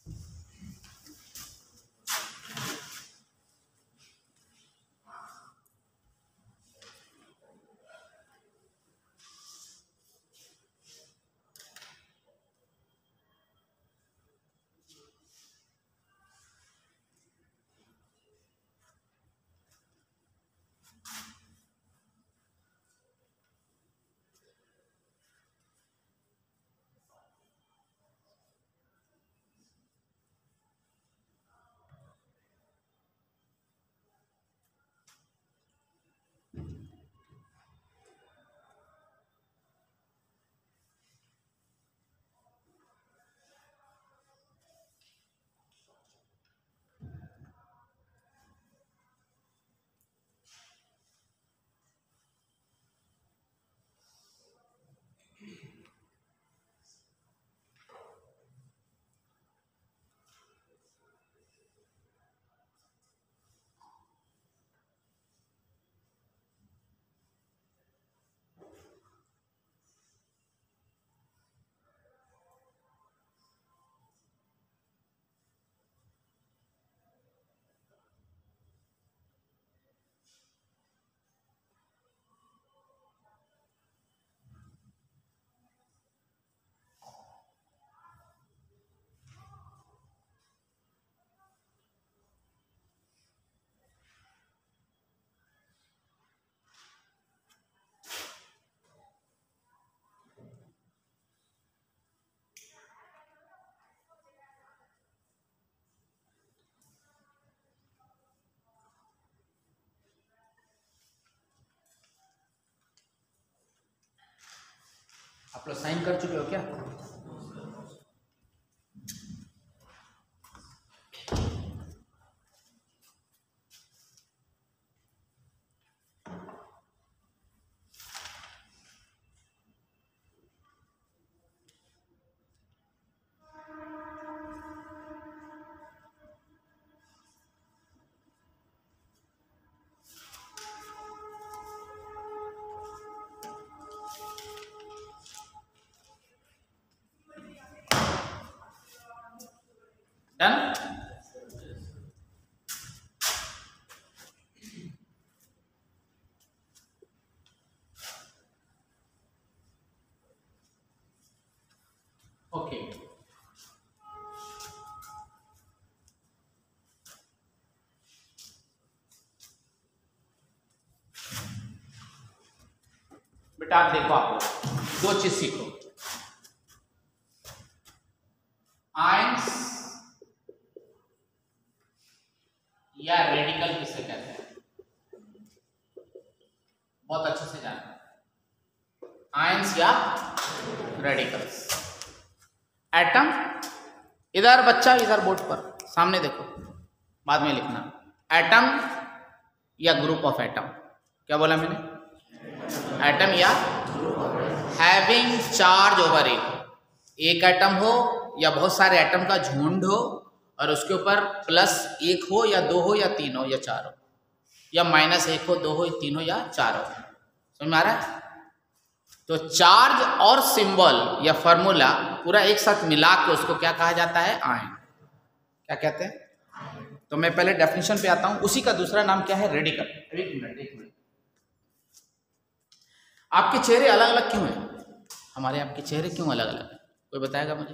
आप लोग साइन कर चुके हो क्या? डन? ओके, बेटा आप देखो, आप लोग दो चीज सीखो। आयंस या रेडिकल किसे कहते हैं, बहुत अच्छे से जानना। आयंस या रेडिकल्स। एटम इधर, बच्चा इधर बोर्ड पर सामने देखो, बाद में लिखना। एटम या ग्रुप ऑफ एटम, क्या बोला मैंने? एटम या हैविंग चार्ज ओवर एक, एक एटम हो या बहुत सारे एटम का झुंड हो और उसके ऊपर प्लस एक हो या दो हो या तीन हो या चार हो, या माइनस एक हो, दो हो, तीन हो या चार हो। समझ में आ रहा है? तो चार्ज और सिंबल या फॉर्मूला पूरा एक साथ मिला के उसको क्या कहा जाता है? आयन। क्या कहते हैं? तो मैं पहले डेफिनेशन पे आता हूं, उसी का दूसरा नाम क्या है, रेडिकल। एक मिनट एक मिनट, आपके चेहरे अलग अलग क्यों हैं? हमारे आपके चेहरे क्यों अलग अलग है? कोई बताएगा मुझे?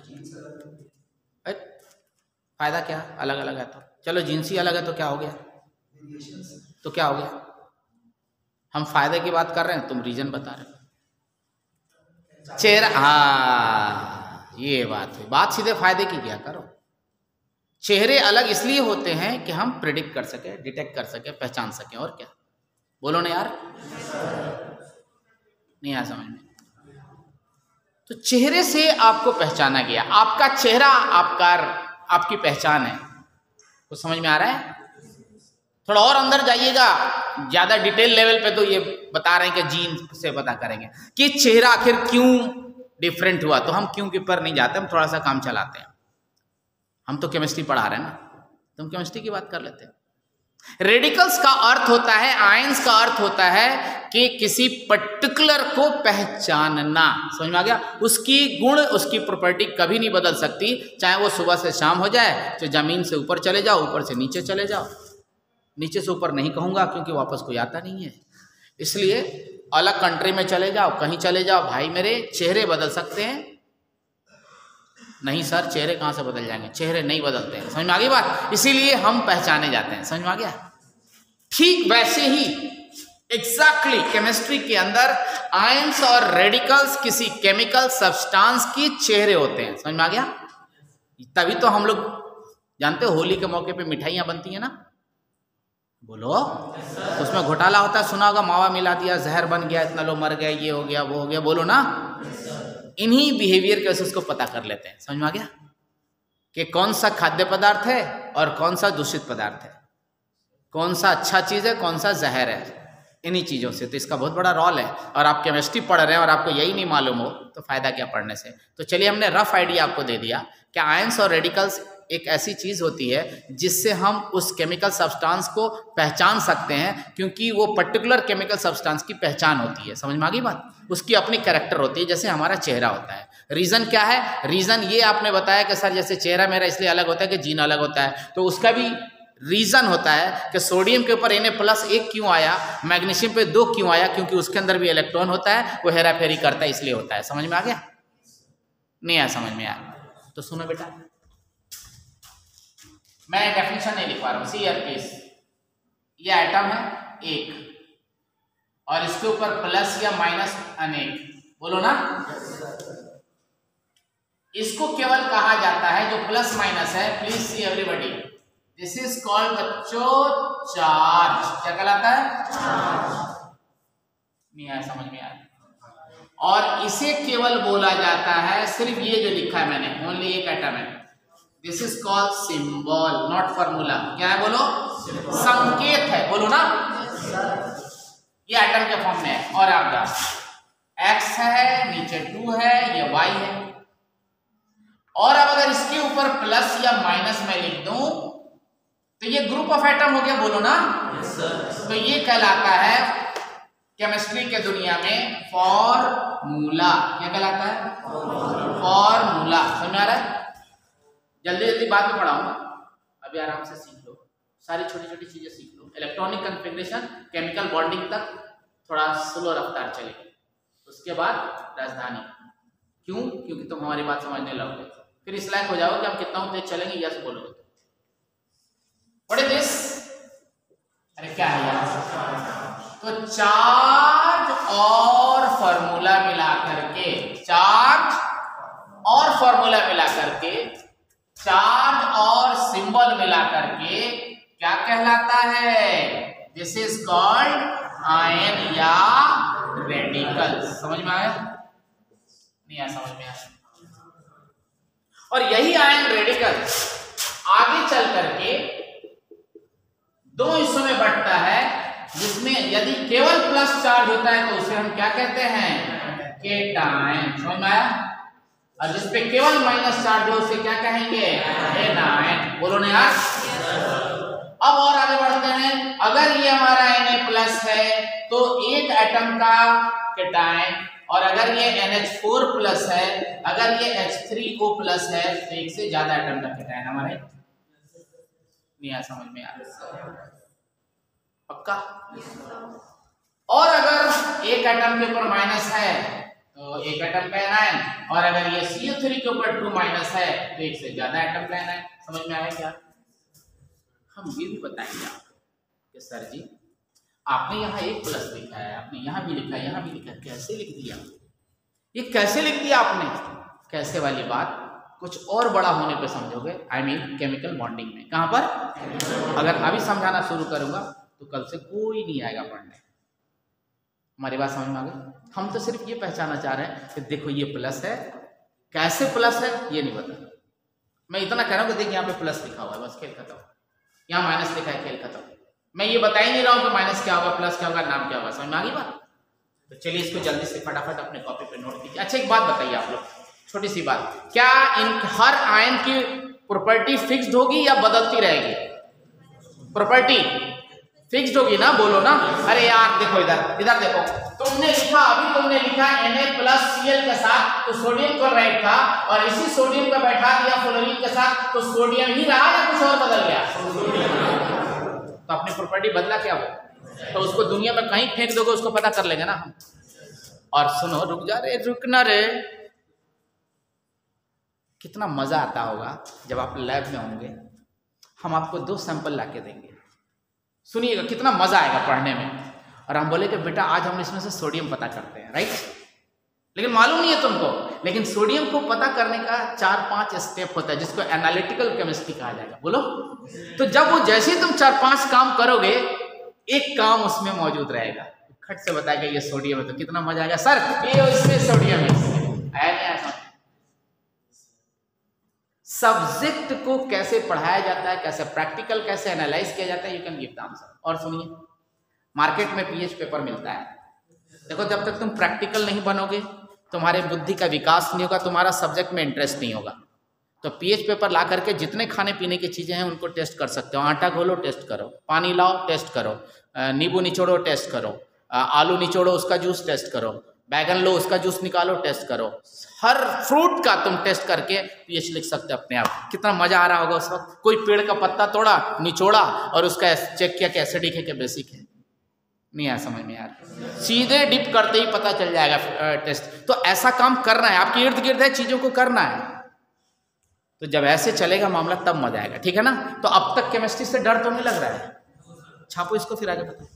फायदा क्या अलग अलग है? तो चलो जींस ही अलग है तो क्या हो गया, तो क्या हो गया? हम फायदे की बात कर रहे हैं, तुम रीजन बता रहे हो। चेहरा, हाँ ये बात है, बात सीधे फायदे की क्या करो। चेहरे अलग इसलिए होते हैं कि हम प्रिडिक्ट कर सके, डिटेक्ट कर सके, पहचान सके, और क्या? बोलो ना यार, नहीं आया समझ में? तो चेहरे से आपको पहचाना गया, आपका चेहरा आपका आपकी पहचान है। कुछ समझ में आ रहा है? थोड़ा और अंदर जाइएगा, ज्यादा डिटेल लेवल पे तो ये बता रहे हैं कि जीन से पता करेंगे कि चेहरा आखिर क्यों डिफरेंट हुआ। तो हम क्यों के पर नहीं जाते, हम थोड़ा सा काम चलाते हैं। हम तो केमिस्ट्री पढ़ा रहे हैं ना, तुम केमिस्ट्री की बात कर लेते हैं। रेडिकल्स का अर्थ होता है, आयंस का अर्थ होता है कि किसी पर्टिकुलर को पहचानना। समझ में आ गया? उसकी गुण, उसकी प्रॉपर्टी कभी नहीं बदल सकती, चाहे वो सुबह से शाम हो जाए, चाहे जमीन से ऊपर चले जाओ, ऊपर से नीचे चले जाओ। नीचे से ऊपर नहीं कहूंगा क्योंकि वापस कोई आता नहीं है, इसलिए अलग कंट्री में चले जाओ, कहीं चले जाओ, भाई मेरे चेहरे बदल सकते हैं? नहीं सर, चेहरे कहाँ से बदल जाएंगे, चेहरे नहीं बदलते हैं। समझ में आ गई बात? इसीलिए हम पहचाने जाते हैं। समझ में आ गया? ठीक वैसे ही एग्जैक्टली केमिस्ट्री के अंदर आयंस और रेडिकल्स किसी केमिकल सब्सटेंस की चेहरे होते हैं। समझ में आ गया? तभी तो हम लोग जानते हो होली के मौके पे मिठाइयाँ बनती हैं ना, बोलो, उसमें घोटाला होता है, सुना होगा, मावा मिला दिया, जहर बन गया, इतना लोग मर गए, ये हो गया, वो हो गया, बोलो ना। इन्हीं बिहेवियर के वजह से उसको पता कर लेते हैं। समझ में आ गया कि कौन सा खाद्य पदार्थ है और कौन सा दूषित पदार्थ है, कौन सा अच्छा चीज है, कौन सा जहर है, इन्हीं चीजों से। तो इसका बहुत बड़ा रोल है। और आप केमिस्ट्री पढ़ रहे हैं और आपको यही नहीं मालूम हो तो फायदा क्या पढ़ने से। तो चलिए, हमने रफ आइडिया आपको दे दिया कि आयंस और रेडिकल्स एक ऐसी चीज होती है जिससे हम उस केमिकल सब्सटेंस को पहचान सकते हैं, क्योंकि वो पर्टिकुलर केमिकल सब्सटेंस की पहचान होती है। समझ में आ गई बात? उसकी अपनी कैरेक्टर होती है, जैसे हमारा चेहरा होता है। रीजन क्या है? रीजन ये आपने बताया कि सर जैसे चेहरा मेरा इसलिए अलग होता है कि जीन अलग होता है, तो उसका भी रीजन होता है कि सोडियम के ऊपर Na प्लस एक क्यों आया, मैग्नीशियम पे दो क्यों आया, क्योंकि उसके अंदर भी इलेक्ट्रॉन होता है, वो हेरा फेरी करता है, इसलिए होता है। समझ में आ गया? नहीं आया समझ में? आया तो सुनो बेटा, मैं डेफिनेशन नहीं लिख पा रहा हूं, सी हियर प्लीज। ये एटम है एक, और इसके ऊपर प्लस या माइनस अनेक, बोलो ना। इसको केवल कहा जाता है, जो प्लस माइनस है, please see everybody, this is called बच्चों चार्ज। क्या कहलाता है? चार्ज। नहीं आया समझ में? आया। और इसे केवल बोला जाता है, सिर्फ ये जो लिखा है मैंने, ओनली एक एटम है, this is called symbol, not formula. क्या है बोलो? संकेत है, बोलो ना। ये एटम के फॉर्म में है, और आपका एक्स है, नीचे टू है, ये वाई है। और अब अगर इसके ऊपर प्लस या माइनस में लिख दूं तो ये ग्रुप ऑफ एटम हो गया, बोलो ना। yes, तो ये कहलाता है केमिस्ट्री के दुनिया में फॉर्मूला। क्या कहलाता है? फॉर्मूला। समझ में आ रहा है? जल्दी जल्दी बाद में पढ़ाऊंगा, अभी आराम से सीख लो, सारी छोटी छोटी चीजें सीख लो। इलेक्ट्रॉनिक कन्फिग्रेशन, केमिकल बॉन्डिंग तक थोड़ा स्लो रफ्तार चलेगी, उसके बाद राजधानी। क्यों? क्योंकि तुम हमारी बात समझने लगोगे, फिर इस लायक हो जाओगे कि हम कितना तेज चलेंगे, यस बोलोगे। What is this? अरे क्या है यार? तो चार्ज और फॉर्मूला मिला करके, चार्ज और फॉर्मूला मिला करके, चार्ज और सिंबल मिला करके क्या कहलाता है? दिस इज कॉल्ड आयन या रेडिकल। समझ में आया? नहीं आया समझ में? आया। और यही आयन रेडिकल आगे चल करके दो हिस्सों में बढ़ता है, जिसमें यदि केवल प्लस चार्ज होता है तो उसे हम क्या कहते हैं? केटायन। समझ में आया? और जिस पे केवल माइनस चार्ज हो उसे क्या कहेंगे? एनायन। बोलो ना यार। अब और आगे बढ़ते हैं, अगर ये हमारा Na प्लस है तो एक एटम का केटायन, और अगर ये एन एच फोर प्लस है, अगर ये एच थ्री ओ प्लस है, तो एक से ज्यादा एटम का केटायन हमारे। नहीं आया समझ में यार? पक्का? और अगर एक एटम के ऊपर माइनस है तो एक एटम का एनायन, और अगर ये सी ओ थ्री के ऊपर टू माइनस है तो एक से ज्यादा एटम का एनायन। समझ में आया क्या? हम ये भी बताएंगे आपको कि सर जी आपने यहाँ एक प्लस लिखा है, आपने यहाँ भी लिखा है, यहाँ भी लिखा है, कैसे लिख दिया? ये कैसे लिख दिया आपने? कैसे वाली बात कुछ और बड़ा होने पे समझोगे, आई मीन केमिकल बॉन्डिंग में। कहाँ पर? अगर अभी समझाना शुरू करूंगा तो कल से कोई नहीं आएगा पढ़ने। हमारी बात समझ में आ गई? हम तो सिर्फ ये पहचाना चाह रहे हैं कि देखो ये प्लस है, कैसे प्लस है ये नहीं बता। मैं इतना कह रहा हूँ कि देखिए यहाँ पे प्लस लिखा हुआ है, बस खेल खत्म। यहाँ माइनस लिखा है, खेल खत्म। मैं ये बता ही नहीं रहा हूँ कि माइनस क्या होगा, प्लस क्या होगा, नाम क्या होगा। समझ में आ गई बात? तो चलिए इसको जल्दी से फटाफट अपने कॉपी पे नोट कीजिए। अच्छा एक बात बताइए आप लोग, छोटी सी बात, क्या इन हर आयन की प्रॉपर्टी फिक्स्ड होगी या बदलती रहेगी? प्रॉपर्टी फिक्स्ड होगी ना, बोलो ना। अरे यार देखो इधर इधर देखो, तुमने लिखा अभी तुमने लिखा Na प्लस Cl के साथ तो सोडियम क्लोराइड था, और इसी सोडियम को बैठा दिया फ्लोरीन के साथ तो सोडियम ही रहा या कुछ और बदल गया? तो अपनी प्रॉपर्टी बदला क्या वो? तो उसको दुनिया में कहीं फेंक दोगे उसको पता कर लेंगे ना हम। और सुनो, रुक जा रे, रुकना रे। कितना मजा आता होगा जब आप लैब में होंगे, हम आपको दो सैंपल ला के देंगे, सुनिएगा कितना मजा आएगा पढ़ने में। और हम बोले कि बेटा आज हम इसमें से सोडियम पता करते हैं, राइट? लेकिन मालूम नहीं है तुमको, लेकिन सोडियम को पता करने का चार पांच स्टेप होता है जिसको एनालिटिकल केमिस्ट्री कहा जाएगा। बोलो। तो जब वो जैसे ही तुम चार पांच काम करोगे, एक काम उसमें मौजूद रहेगा, खट से बताएगा ये सोडियम है, तो कितना मजा आएगा। सर ये इसमें सोडियम है। सब्जेक्ट को कैसे पढ़ाया जाता है, कैसे प्रैक्टिकल कैसे एनालाइज किया जाता है, you can give the answer. और सुनिए, मार्केट में पीएच पेपर मिलता है। देखो जब तक तुम प्रैक्टिकल नहीं बनोगे, तुम्हारे बुद्धि का विकास नहीं होगा, तुम्हारा सब्जेक्ट में इंटरेस्ट नहीं होगा। तो पीएच पेपर ला करके जितने खाने पीने की चीज़ें हैं उनको टेस्ट कर सकते हो। आटा घोलो, टेस्ट करो। पानी लाओ, टेस्ट करो। नींबू निचोड़ो, टेस्ट करो। आलू निचोड़ो, उसका जूस टेस्ट करो। बैगन लो, उसका जूस निकालो, टेस्ट करो। हर फ्रूट का तुम टेस्ट करके पीएच लिख सकते हो अपने आप। कितना मजा आ रहा होगा उस वक्त। कोई पेड़ का पत्ता तोड़ा, निचोड़ा और उसका चेक किया कि एसिडिक है कि बेसिक है। नहीं आया समझ में यार? सीधे डिप करते ही पता चल जाएगा टेस्ट। तो ऐसा काम करना है, आपके इर्द गिर्द है चीजों को करना है। तो जब ऐसे चलेगा मामला तब मजा आएगा, ठीक है ना? तो अब तक केमिस्ट्री से डर तो नहीं लग रहा है? छापो इसको, फिर आगे बताओ।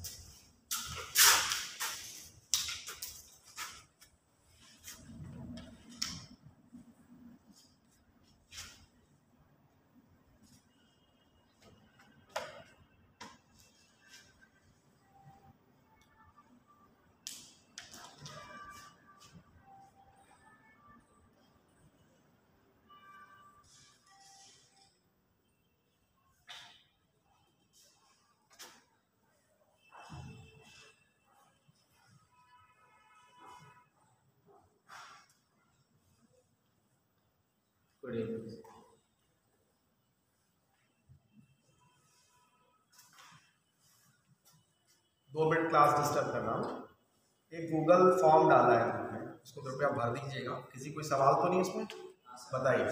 दो मिनट क्लास डिस्टर्ब कर रहा हूँ। एक गूगल फॉर्म डाला है तुमने, उसको कृपया भर दीजिएगा। किसी कोई सवाल तो नहीं इसमें? बताइए।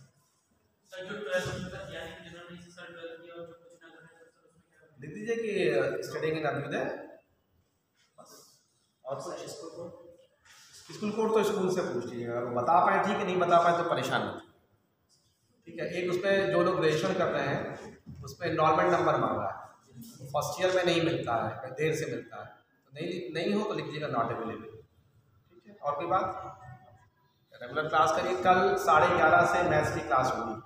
लिख दीजिए कि स्टडिंग इन अभ्युदय। और कुछ स्कूल कोड? स्कूल कोड तो स्कूल से पूछ लीजिएगा, अगर बता पाए ठीक है, नहीं बता पाए तो परेशान मत। ठीक है। एक उसमें जो लोग ग्रेजुएशन कर रहे हैं उसमें इनरोलमेंट नंबर मांगा है, फर्स्ट ईयर में नहीं मिलता है, देर से मिलता है। तो नहीं नहीं हो तो लिख दीजिएगा नॉट अवेलेबल। ठीक है। और कोई बात? रेगुलर क्लास करिए। कल साढ़े ग्यारह से मैथ्स की क्लास होगी।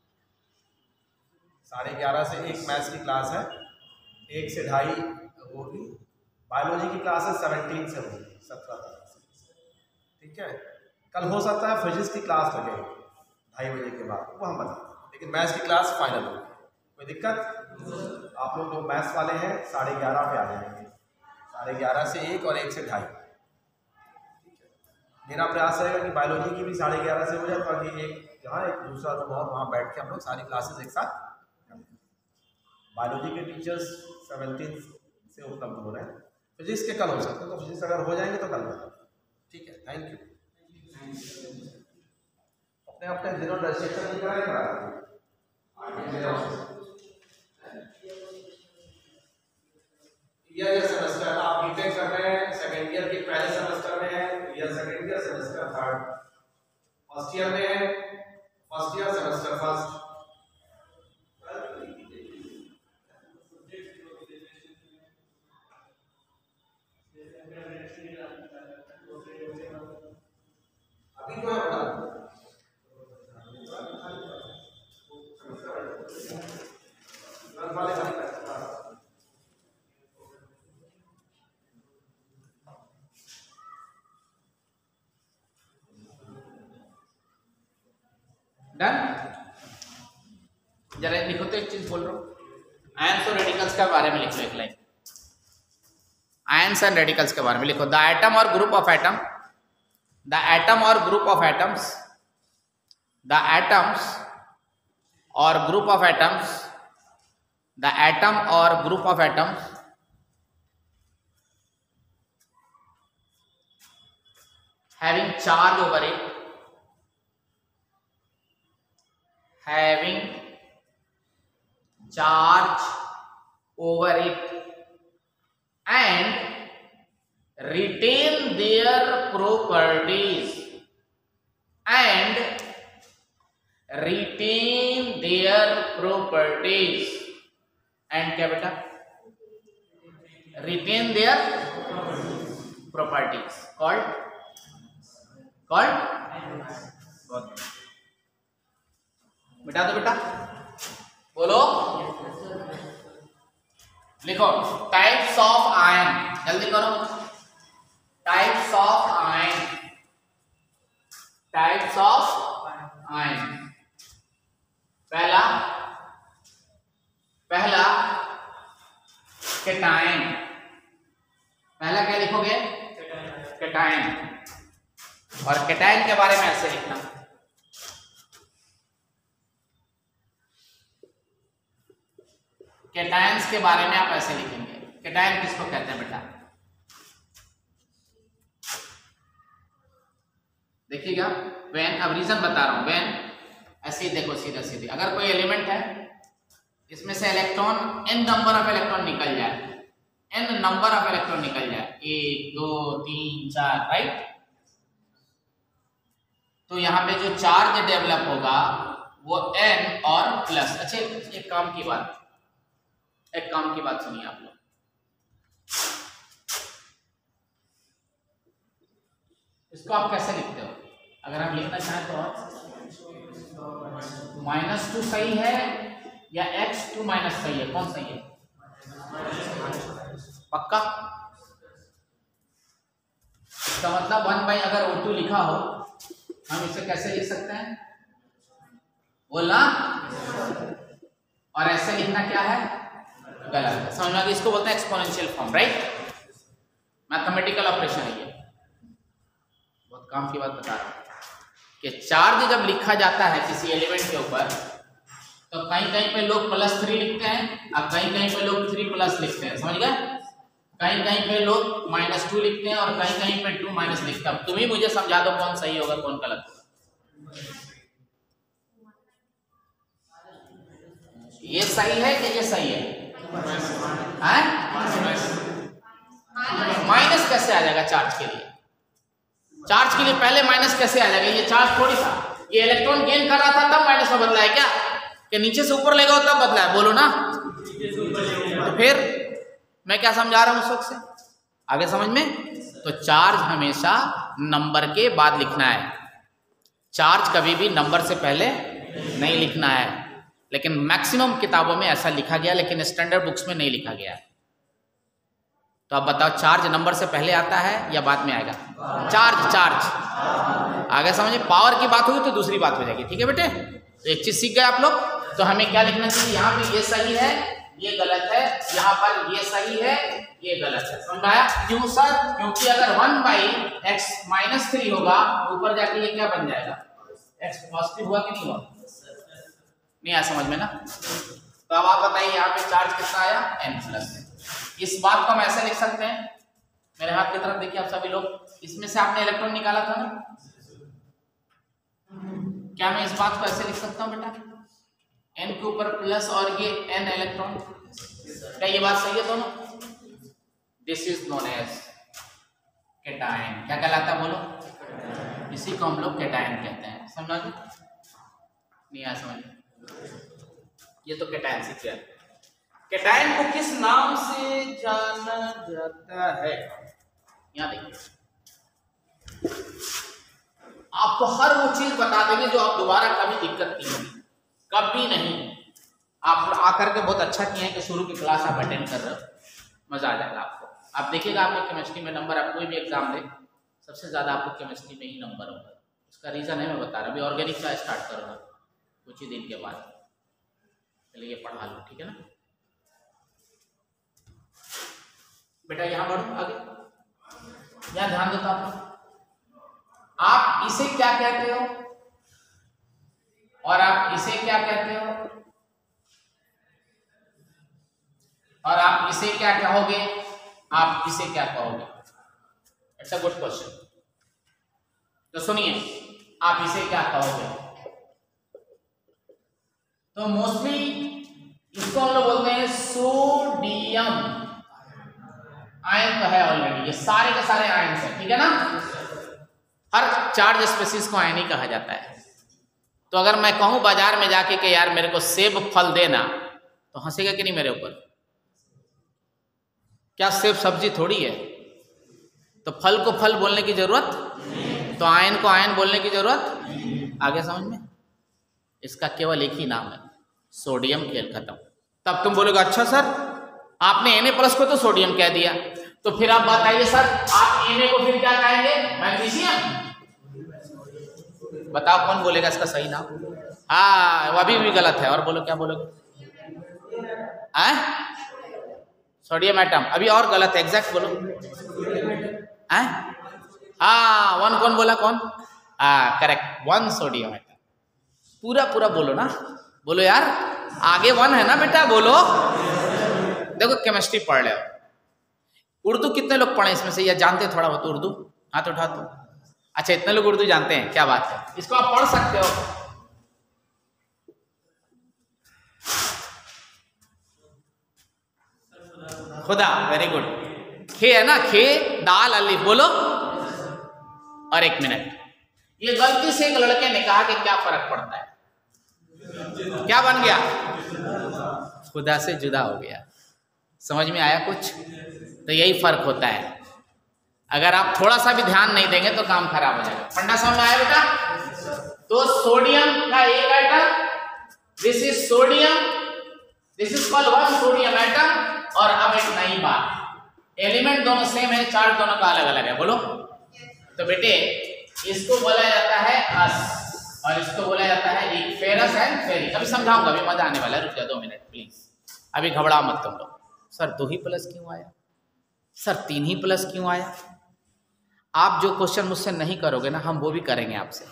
साढ़े ग्यारह से एक मैथ्स की क्लास है, एक से ढाई होगी। बायोलॉजी की क्लास है सेवनटीन से होगी, सत्रह तारीख से। ठीक है। कल हो सकता है फिजिक्स की क्लास लगे ढाई बजे के बाद, वो हम बताएं, लेकिन मैथ्स की क्लास फाइनल होगी। कोई दिक्कत? आप लोग जो मैथ्स वाले हैं साढ़े ग्यारह पे आ जाएंगे, साढ़े ग्यारह से एक और एक से ढाई। मेरा प्रयास रहेगा कि बायोलॉजी की भी साढ़े ग्यारह से हो जाए, ताकि एक जहाँ एक दूसरा रूम और वहाँ बैठ के हम लोग सारी क्लासेस एक साथ। बायोलॉजी के टीचर्स सेवनटीन से उपलब्ध हो रहे हैं। फिजिक्स के कल हो सकते हैं, तो फिजिक्स अगर हो जाएंगे तो कल बताओ। ठीक है। Thank you. अपने अपने जिन्होंने रजिस्ट्रेशन नहीं कराया करा फर्स्ट ईयर में, फर्स्ट ईयर सेमेस्टर फर्स्ट, अभी जो है बता वाले वाले डन। जरा लिखो तो एक चीज बोल रहा हूं, आयंस और रेडिकल्स के बारे में लिख लो एक लाइन। आयंस एंड रेडिकल्स के बारे में लिखो। द एटम और group of atom, the atom और group of atoms, the atoms और group of atoms, the atom और group of atoms having charge over it, having charge over it and retain their properties and retain their properties and क्या बेटा, retain their properties called called बेटा दो बेटा बोलो, लिखो टाइप्स ऑफ आयन, जल्दी करो। Types of ion, types of ion. पहला पहला केटायन, पहला क्या लिखोगे, केटायन। और केटायन के बारे में ऐसे लिखना, केटायंस के बारे में आप ऐसे लिखेंगे। केटायन किसको कहते हैं बेटा, देखिएगा। व्हेन, अब रीजन बता रहा हूं। व्हेन, ऐसे ही देखो सीधा सीधे, अगर कोई एलिमेंट है इसमें से electron, n number of electron निकल जाए, एन नंबर ऑफ इलेक्ट्रॉन निकल जाए, एक दो तीन चार, राइट। तो यहाँ पे जो चार्ज डेवलप होगा वो एन और प्लस। अच्छा एक काम की बात, एक काम की बात सुनिए आप लोग। इसको आप कैसे लिखते हो, अगर हम लिखना चाहें तो माइनस टू सही है या एक्स टू माइनस सही है, कौन सही है, पक्का। इसका मतलब वन बाई अगर ओ टू लिखा हो, हम इसे कैसे लिख सकते हैं, बोलना। और ऐसे लिखना क्या है, गलत है। समझ में आ गया, इसको बोलते हैं exponential form, right. Mathematical operation है ये, बहुत काम की बात बता रहा हूं कि चार्ज जब लिखा जाता है किसी एलिमेंट के ऊपर, तो कहीं कहीं पे लोग प्लस थ्री लिखते हैं और कहीं कहीं पे लोग थ्री प्लस लिखते हैं, समझ गए। कहीं कहीं पे लोग माइनस टू लिखते हैं और कहीं कहीं पे टू माइनस लिखते हैं। तुम ही मुझे समझा दो कौन सही होगा कौन गलत होगा। ये सही है कि ये सही है, माइनस कैसे आ जाएगा चार्ज के लिए, चार्ज के लिए पहले माइनस कैसे आ जाएगा, ये चार्ज थोड़ी था, ये इलेक्ट्रॉन गेन कर रहा था तब माइनस में बदला है क्या, कि नीचे से ऊपर लेगा तब बदला है, बोलो ना। तो फिर मैं क्या समझा रहा हूं उस वक्त से, आगे समझ में। तो चार्ज हमेशा नंबर के बाद लिखना है, चार्ज कभी भी नंबर से पहले नहीं लिखना है। लेकिन मैक्सिमम किताबों में ऐसा लिखा गया, लेकिन स्टैंडर्ड बुक्स में नहीं लिखा गया। तो अब बताओ चार्ज नंबर से पहले आता है या बाद में आएगा, चार्ज चार्ज आगे समझिए। पावर की बात होगी तो दूसरी बात हो जाएगी, ठीक है बेटे। तो एक चीज सीख गए आप लोग। तो हमें क्या लिखना चाहिए, यहाँ पे ये सही है ये गलत है, यहाँ पर ये सही है ये गलत है, समझ आया। क्यों सर, क्योंकि अगर one by x minus three होगा ऊपर जाके ये क्या बन जाएगा, एक्स पॉजिटिव हुआ कि नहीं हुआ, नहीं आया समझ में ना। तो अब आप बताइए यहाँ पे चार्ज कितना आया, एन प्लस। इस बात को हम ऐसे लिख सकते हैं, मेरे हाथ की तरफ देखिए आप सभी लोग, इसमें से आपने इलेक्ट्रॉन निकाला था ना, क्या मैं इस बात को ऐसे लिख सकता हूँ बेटा, एन के ऊपर प्लस और ये एन इलेक्ट्रॉन, क्या ये बात सही है दोनों। This is known as cation, क्या कहलाता है बोलो, इसी को हम लोग केटायन कहते हैं। समझा दो? नहीं आया समझ? ये तो कैटायन सीख गया। कैटायन को किस नाम से जाना जाता है? यहाँ देखिए, आपको हर वो चीज बता देंगे जो आप दोबारा कभी दिक्कत नहीं होगी, कभी नहीं। आप आकर के बहुत अच्छा किए हैं कि शुरू की क्लास आप अटेंड कर रहे हो, मजा आ जाएगा आपको। आप देखिएगा आपके केमिस्ट्री में नंबर, आप कोई भी एग्जाम दे सबसे ज्यादा आपको केमिस्ट्री में ही नंबर होगा। उसका रीजन है मैं बता रहा हूँ। अभी ऑर्गेनिक का स्टार्ट करूँगा कुछ ही दिन के बाद, चलिए पढ़ा लो, ठीक है ना बेटा। यहाँ बढ़ो आगे, यहाँ ध्यान देता आप आप इसे क्या कहते हो और आप इसे क्या कहते हो और आप इसे क्या कहोगे, आप इसे क्या कहोगे? It's a good question. तो सुनिए, आप इसे क्या कहोगे? तो मोस्टली इसको हम लोग बोलते हैं सोडियम। आयन तो है ऑलरेडी, ये सारे के सारे आयन है, ठीक है ना। हर चार्ज स्पीशीज को आयन ही कहा जाता है। तो अगर मैं कहूं बाजार में जाके कि यार मेरे को सेब फल देना, तो हंसेगा कि नहीं मेरे ऊपर? क्या सेब सब्जी थोड़ी है? तो फल को फल बोलने की जरूरत, तो आयन को आयन बोलने की जरूरत। आगे समझ में? इसका केवल एक ही नाम है, सोडियम। खेल खत्म। तब तुम बोलोगे अच्छा सर आपने Na प्लस को तो सोडियम कह दिया, तो फिर आप बताइए सर आप Na को फिर क्या कहेंगे? मैग्नीशियम। बताओ कौन बोलेगा इसका सही नाम? हाँ वो अभी भी गलत है। और बोलो, क्या बोलोगे? Sodium atom. अभी और गलत है, एग्जैक्ट बोलो। हाँ वन कौन बोला? कौन? हाँ करेक्ट, वन सोडियम एटम। पूरा पूरा बोलो ना, बोलो यार, आगे वन है ना बेटा, बोलो। देखो केमिस्ट्री पढ़ रहे हो। उर्दू कितने लोग पढ़े इसमें से, या जानते थोड़ा बहुत उर्दू? हाथ उठा दो। अच्छा इतने लोग उर्दू जानते हैं, क्या बात है। इसको आप पढ़ सकते हो। खुदा, वेरी गुड। खे है ना, खे दाल अलिफ बोलो। और एक मिनट, ये गलती से एक लड़के ने कहा कि क्या फर्क पड़ता है, क्या बन गया? खुदा से जुदा हो गया। समझ में आया कुछ? तो यही फर्क होता है। अगर आप थोड़ा सा भी ध्यान नहीं देंगे तो काम खराब हो जाएगा। फंडा समझ में आया बेटा? तो सोडियम का एक atom, this is sodium, this is called one sodium atom. और अब एक नई बात, एलिमेंट दोनों सेम है, चार्ज दोनों का अलग अलग है। बोलो। तो बेटे इसको बोला जाता है अस और इसको बोला जाता है एक फेरस एंड फेरिक। अभी समझाऊंगा, अभी मजा आने वाला है, रुक जाओ दो मिनट प्लीज। अभी घबराओ मत तुम लोग। सर दो ही प्लस क्यों आया? सर तीन ही प्लस क्यों आया? आप जो क्वेश्चन मुझसे नहीं करोगे ना, हम वो भी करेंगे आपसे।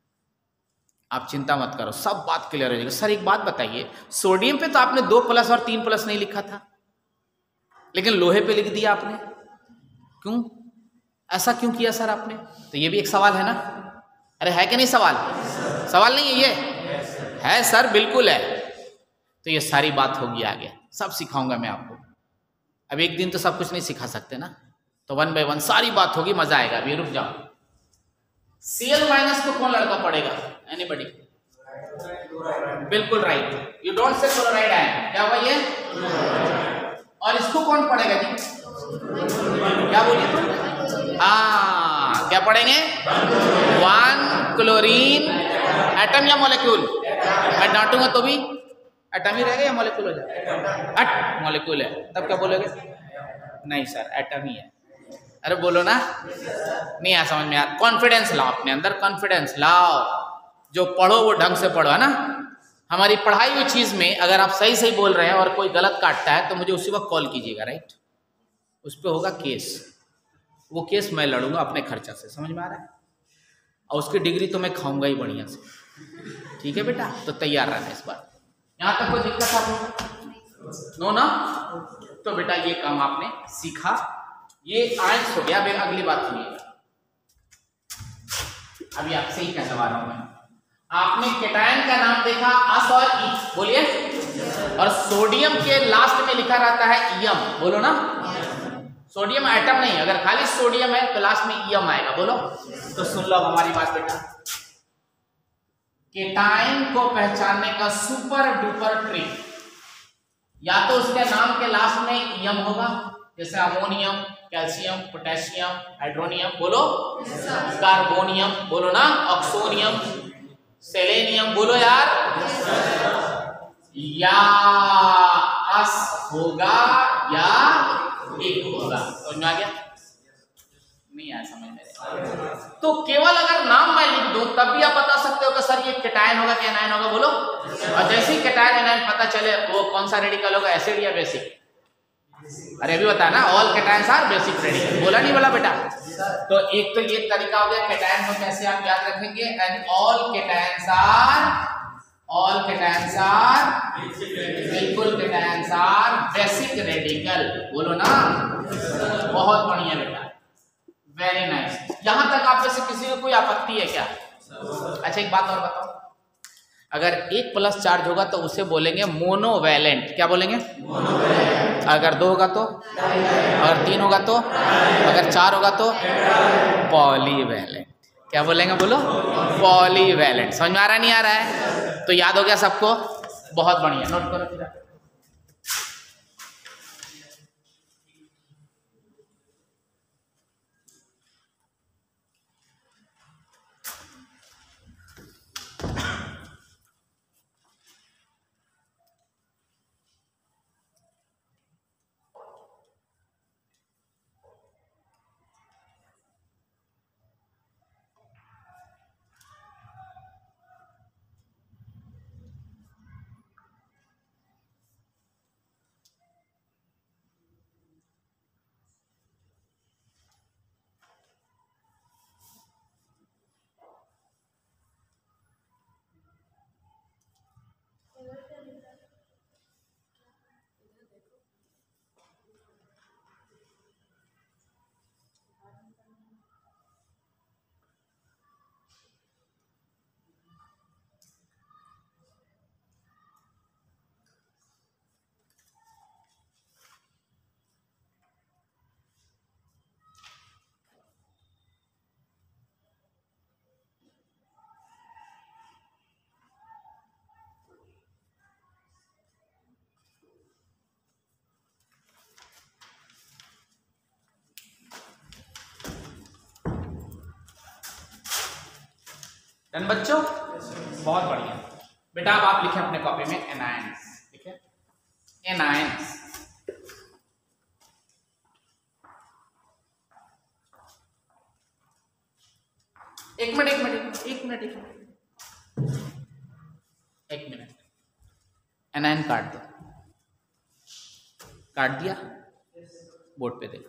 आप चिंता मत करो, सब बात क्लियर हो जाएगी। सर एक बात बताइए, सोडियम पे तो आपने दो प्लस और तीन प्लस नहीं लिखा था, लेकिन लोहे पे लिख दिया आपने, क्यों? ऐसा क्यों किया सर आपने? तो ये भी एक सवाल है ना। अरे है कि नहीं सवाल? सवाल नहीं है ये? है सर, बिल्कुल है। तो ये सारी बात होगी आगे, सब सिखाऊंगा मैं आपको। अब एक दिन तो सब कुछ नहीं सिखा सकते ना, तो वन बाय वन सारी बात होगी, मजा आएगा। अभी रुक जाओ। Cl माइनस को कौन लड़का पढ़ेगा? एनीबॉडी? बिल्कुल right, you don't say chloride ion. क्या हुआ ये? और इसको कौन पढ़ेगा जी? क्या बोलिए तुम? हाँ क्या पढ़ेंगे? वन क्लोरीन एटम या मॉलिक्यूल? मैं डांटूंगा तो भी एटम ही रहेगा या मॉलिक्यूल हो जाएगा? एट मॉलिक्यूल है, तब क्या बोलोगे? नहीं सर एटम ही है। अरे बोलो ना, नहीं आ समझ में यार। कॉन्फिडेंस लाओ अपने अंदर, कॉन्फिडेंस लाओ। जो पढ़ो वो ढंग से पढ़ो, है ना। हमारी पढ़ाई हुई चीज में अगर आप सही सही बोल रहे हैं और कोई गलत काटता है तो मुझे उसी वक्त कॉल कीजिएगा, राइट। उस पर होगा केस, वो केस मैं लड़ूंगा अपने खर्चा से। समझ में आ रहा है? और उसकी डिग्री तो मैं खाऊंगा ही बढ़िया से, ठीक है बेटा। तो तैयार रहना इस बार। यहाँ तक कोई दिक्कत आपको? नो ना? तो बेटा ये काम आपने सीखा, ये आयंस हो गया। अब अगली बात सुनिएगा, अभी आपसे ही कहने वाला हूं मैं। आपने केटायन का नाम देखा अस और ई, बोलिए। और सोडियम के लास्ट में लिखा रहता है ईएम, बोलो ना। सोडियम एटम नहीं, अगर खाली सोडियम है तो लास्ट में ईएम आएगा, बोलो। तो सुन लो हमारी बात बेटा, केटाइन को पहचानने का सुपर डुपर ट्रिक, या तो उसके नाम के लास्ट में यम होगा, जैसे अमोनियम, कैल्शियम, पोटेशियम, हाइड्रोनियम, बोलो कार्बोनियम, बोलो ना ऑक्सोनियम, सेलेनियम, बोलो यार, या अस होगा या एक होगा। समझ में आ गया? नहीं आया समझ में? तो केवल अगर नाम मैं लिख दूं तब भी आप बता सकते हो कि सर ये केटायन होगा कि एनायन होगा, बोलो। और जैसे ही केटायन एनायन पता चले वो कौन सा रेडिकल होगा, एसिड या बेसिक। अरे अभी बता ना, all cations are basic radical, बोला नहीं बोला बेटा? तो एक तो ये तरीका हो गया केटायन को कैसे आप याद रखेंगे, and all cations are all cations are बिल्कुल केटायंस आर बेसिक रेडिकल, बोलो ना। बहुत बढ़िया बेटा, वेरी नाइस। यहां तक आप में से किसी को कोई आपत्ति है क्या? अच्छा एक बात और बताओ, अगर एक प्लस चार्ज होगा तो उसे बोलेंगे मोनोवैलेंट, क्या बोलेंगे? मोनोवैलेंट। अगर दो होगा तो, अगर तीन होगा तो, अगर चार होगा तो पॉलीवैलेंट, क्या बोलेंगे? बोलो पॉलीवैलेंट। समझ में आ रहा नहीं आ रहा है? तो याद हो गया सबको? बहुत बढ़िया, नोट करो फिर। डन बच्चों? बहुत बढ़िया बेटा। अब आप लिखें अपने कॉपी में एनायंस, ठीक है? एनायंस। एक मिनट एक मिनट एक मिनट एक मिनट एक मिनट एनायन काट दो, काट दिया? बोर्ड पे देखो।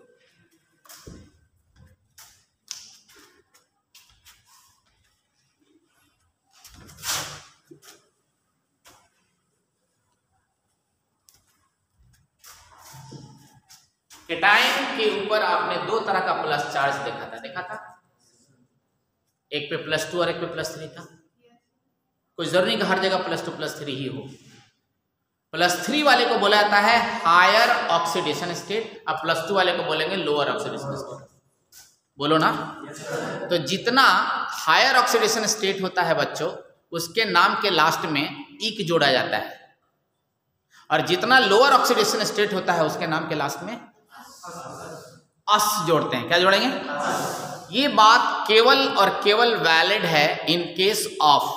केटायन के ऊपर आपने दो तरह का प्लस चार्ज देखा था, देखा था? एक पे प्लस टू और एक पे प्लस थ्री था। कोई जरूरी नहीं कि हर जगह प्लस टू प्लस थ्री ही हो। प्लस थ्री वाले को बोला जाता है हायर ऑक्सीडेशन स्टेट, अब प्लस टू वाले को बोलेंगे लोअर ऑक्सीडेशन स्टेट, बोलो ना। तो जितना हायर ऑक्सीडेशन स्टेट होता है बच्चों, उसके नाम के लास्ट में इक जोड़ा जाता है, और जितना लोअर ऑक्सीडेशन स्टेट होता है उसके नाम के लास्ट में अस जोड़ते हैं। क्या जोड़ेंगे? ये बात केवल और केवल वैलिड है in case of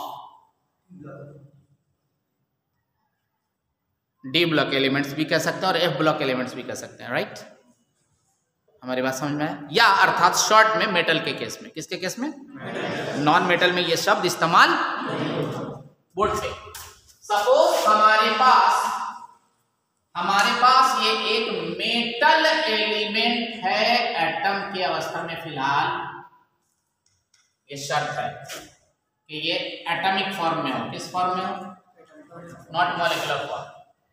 d block elements भी कह सकते हैं और एफ ब्लॉक एलिमेंट्स भी कह सकते हैं, राइट? हमारी बात समझ में है? या अर्थात शॉर्ट में मेटल के केस में। किसके केस में? नॉन मेटल में ये शब्द इस्तेमाल बोर्ड पे। सपोज हमारे पास हमारे पास ये एक मेटल एलिमेंट है एटम की अवस्था में फिलहाल, ये शर्त है कि ये एटॉमिक फॉर्म में हो। किस फॉर्म में हो? Not molecular form.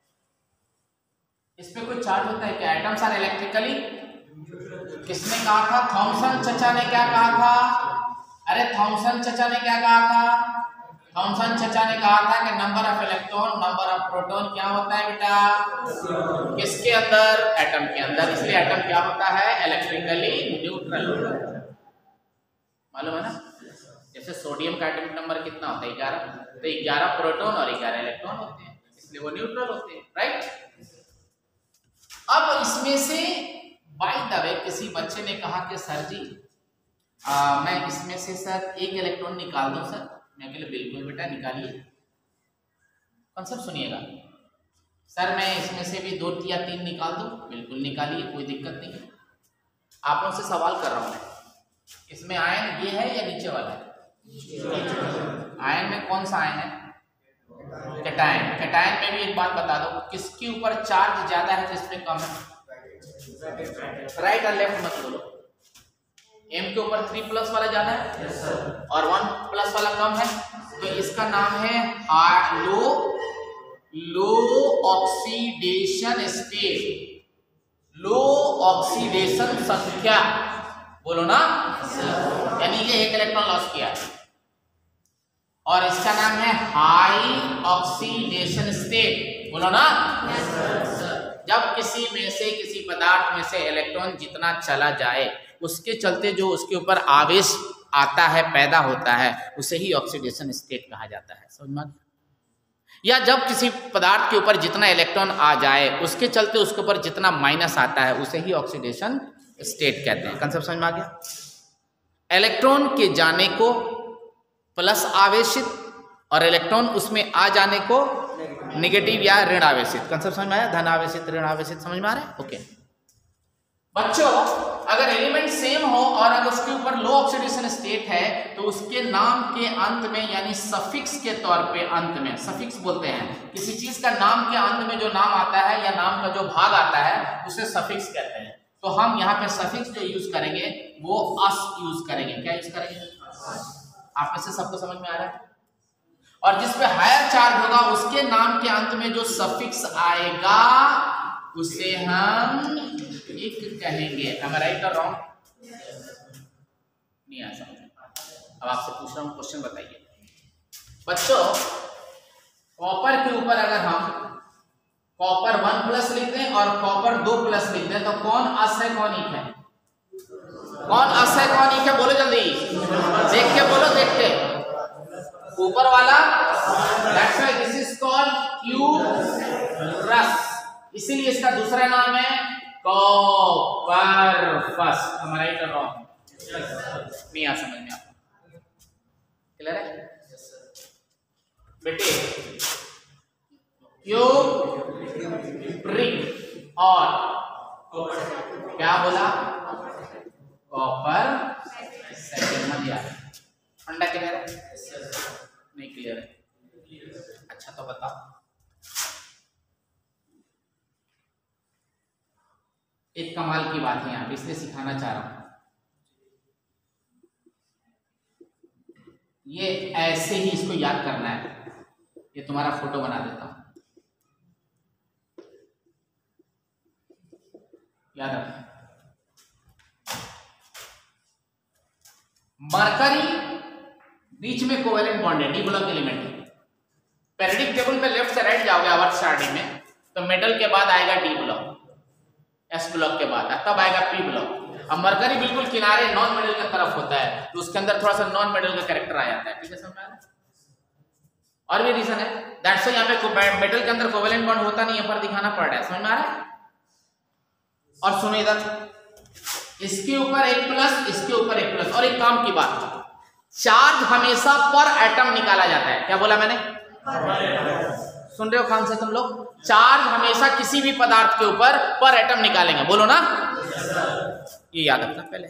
इस पे कोई चार्ज होता है क्या? एटम्स आर इलेक्ट्रिकली, किसने कहा था? थॉमसन चचा ने क्या कहा था? अरे थॉमसन चचा ने क्या कहा था? थॉमसन चचा ने कहा था कि number of electron number of proton क्या होता है बेटा? किसके अंदर? एटम के अंदर। इसलिए एटम क्या होता है? इलेक्ट्रिकली न्यूट्रल होता है। मालूम है ना? जैसे सोडियम का एटॉमिक नंबर कितना होता है ग्यारह, तो ग्यारह प्रोटॉन और ग्यारह इलेक्ट्रॉन होते हैं, इसलिए वो न्यूट्रल होते हैं, राइट। अब इसमें से बाय द वे किसी बच्चे ने कहा कि सर जी आ, मैं इसमें से सर एक इलेक्ट्रॉन निकाल दूं सर। मैं बोले बिल्कुल बेटा निकालिए, कॉन्सेप्ट सुनिएगा। सर मैं इसमें से भी दो या तीन निकाल दूं, बिल्कुल निकालिए, कोई दिक्कत नहीं है। आप लोगों से सवाल कर रहा हूं मैं, इसमें आयन ये है या नीचे वाला है? आयन में कौन सा आयन है? कैटायन। कैटायन में भी एक बात बता दो, किसके ऊपर चार्ज ज्यादा है, किस पे कम है? राइट और लेफ्ट मत बोलो। एम के ऊपर थ्री प्लस वाला ज्यादा है yes, और वन प्लस वाला कम है, तो इसका नाम है low low oxidation state, low oxidation संख्या, बोलो ना, यानी ये एक इलेक्ट्रॉन लॉस किया। और इसका नाम है हाई ऑक्सीडेशन स्टेट, बोलो ना। जब किसी में से किसी पदार्थ में से इलेक्ट्रॉन जितना चला जाए उसके चलते जो उसके ऊपर आवेश आता है, पैदा होता है, उसे ही ऑक्सीडेशन स्टेट कहा जाता है, समझ में? या जब किसी पदार्थ के ऊपर जितना इलेक्ट्रॉन आ जाए उसके चलते उसके ऊपर जितना माइनस आता है उसे ही ऑक्सीडेशन स्टेट कहते हैं। कंसेप्ट समझ में आ गया? इलेक्ट्रॉन के जाने को प्लस आवेशित और इलेक्ट्रॉन उसमें आ जाने को नेगेटिव या ऋण आवेशित। कंसेप्ट समझ में आया? धन आवेशित, ऋण आवेशित, समझ में आ रहा है? ओके बच्चों, अगर एलिमेंट सेम हो और अगर उसके ऊपर लो ऑक्सीडेशन स्टेट है तो उसके नाम के अंत में, यानी सफिक्स के तौर पे अंत में, सफिक्स बोलते हैं किसी चीज का नाम के अंत में जो नाम आता है या नाम का जो भाग आता है उसे सफिक्स कहते हैं। तो हम यहाँ पे सफिक्स जो यूज करेंगे वो अस यूज करेंगे। क्या यूज करेंगे? आप में से सबको समझ में आ रहा है? और जिस पे हायर चार्ज होगा उसके नाम के अंत में जो सफिक्स आएगा उसे हम एक कहेंगे। am I right or wrong? नहीं आ समझ। अब आपसे पूछ रहा हूँ, क्वेश्चन बताइए बच्चों। कॉपर के ऊपर अगर हम कॉपर वन प्लस लिख दें और कॉपर दो प्लस लिख दें तो कौन अस है कौन इक है? कौन अस है कौन इक है? बोलो जल्दी, देख के बोलो, देख के। ऊपर वाला, that's why this is called क्यूरस, इसीलिए इसका दूसरा नाम है कॉपर फर्स्ट। हमारा ही कर रहा हूं, नहीं आ समझ में आपको? क्लियर है बेटे? क्यूप्रिक और क्या बोला? कॉपर सेकंड में दिया। अंडा क्लियर है? नहीं क्लियर है? अच्छा तो बताओ। एक कमाल की बात है यहाँ पे, इसलिए सिखाना चाह रहा हूं। ये ऐसे ही इसको याद करना है। ये तुम्हारा फोटो बना देता हूं, याद रखना। मरकरी बीच में कोवेलेंट बॉन्ड है, डी ब्लॉक एलिमेंट है। पेरियोडिक टेबल पे लेफ्ट से राइट जाओगे आवर्त सारणी में तो मेटल के बाद आएगा डी ब्लॉक, एस ब्लॉक के बाद तब आएगा पी ब्लॉक। अब मरकरी बिल्कुल किनारे नॉन मेटल की तरफ होता है तो उसके अंदर थोड़ा सा नॉन मेटल का कैरेक्टर आ जाता है। ठीक है, समझ में आ रहा है? और भी रीजन है, दैट्स व्हाई यहाँ पे मेटल के अंदर कोवेलेंट बॉन्ड होता नहीं है पर दिखाना पड़ रहा है। समझ में आ रहा है? और सुनो इधर, इसके ऊपर एक प्लस, इसके ऊपर एक प्लस। और एक काम की बात, चार्ज हमेशा पर एटम निकाला जाता है। क्या बोला मैंने? सुन रहे हो कान से तुम लोग? चार्ज हमेशा किसी भी पदार्थ के ऊपर पर एटम निकालेंगे, बोलो ना। ये याद रखना पहले।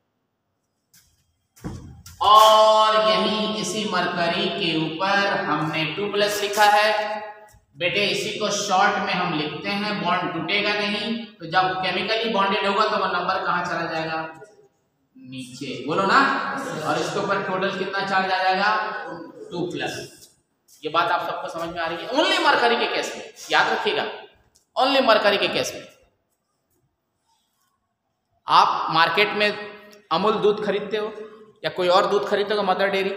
और यही इसी मरकरी के ऊपर हमने टू प्लस लिखा है बेटे। इसी को शॉर्ट में हम लिखते हैं, बॉन्ड टूटेगा नहीं, तो जब केमिकली बॉन्डेड होगा तो वो नंबर कहाँ चला जाएगा? नीचे, बोलो ना। और इसके ऊपर टोटल कितना चार्ज आ जाएगा? Two plus. ये बात आप सबको समझ में आ रही है? ओनली मरकरी के केस में, याद रखिएगा, ओनली मरकरी के केस में। आप मार्केट में अमूल दूध खरीदते हो या कोई और दूध खरीदते हो, मदर डेयरी,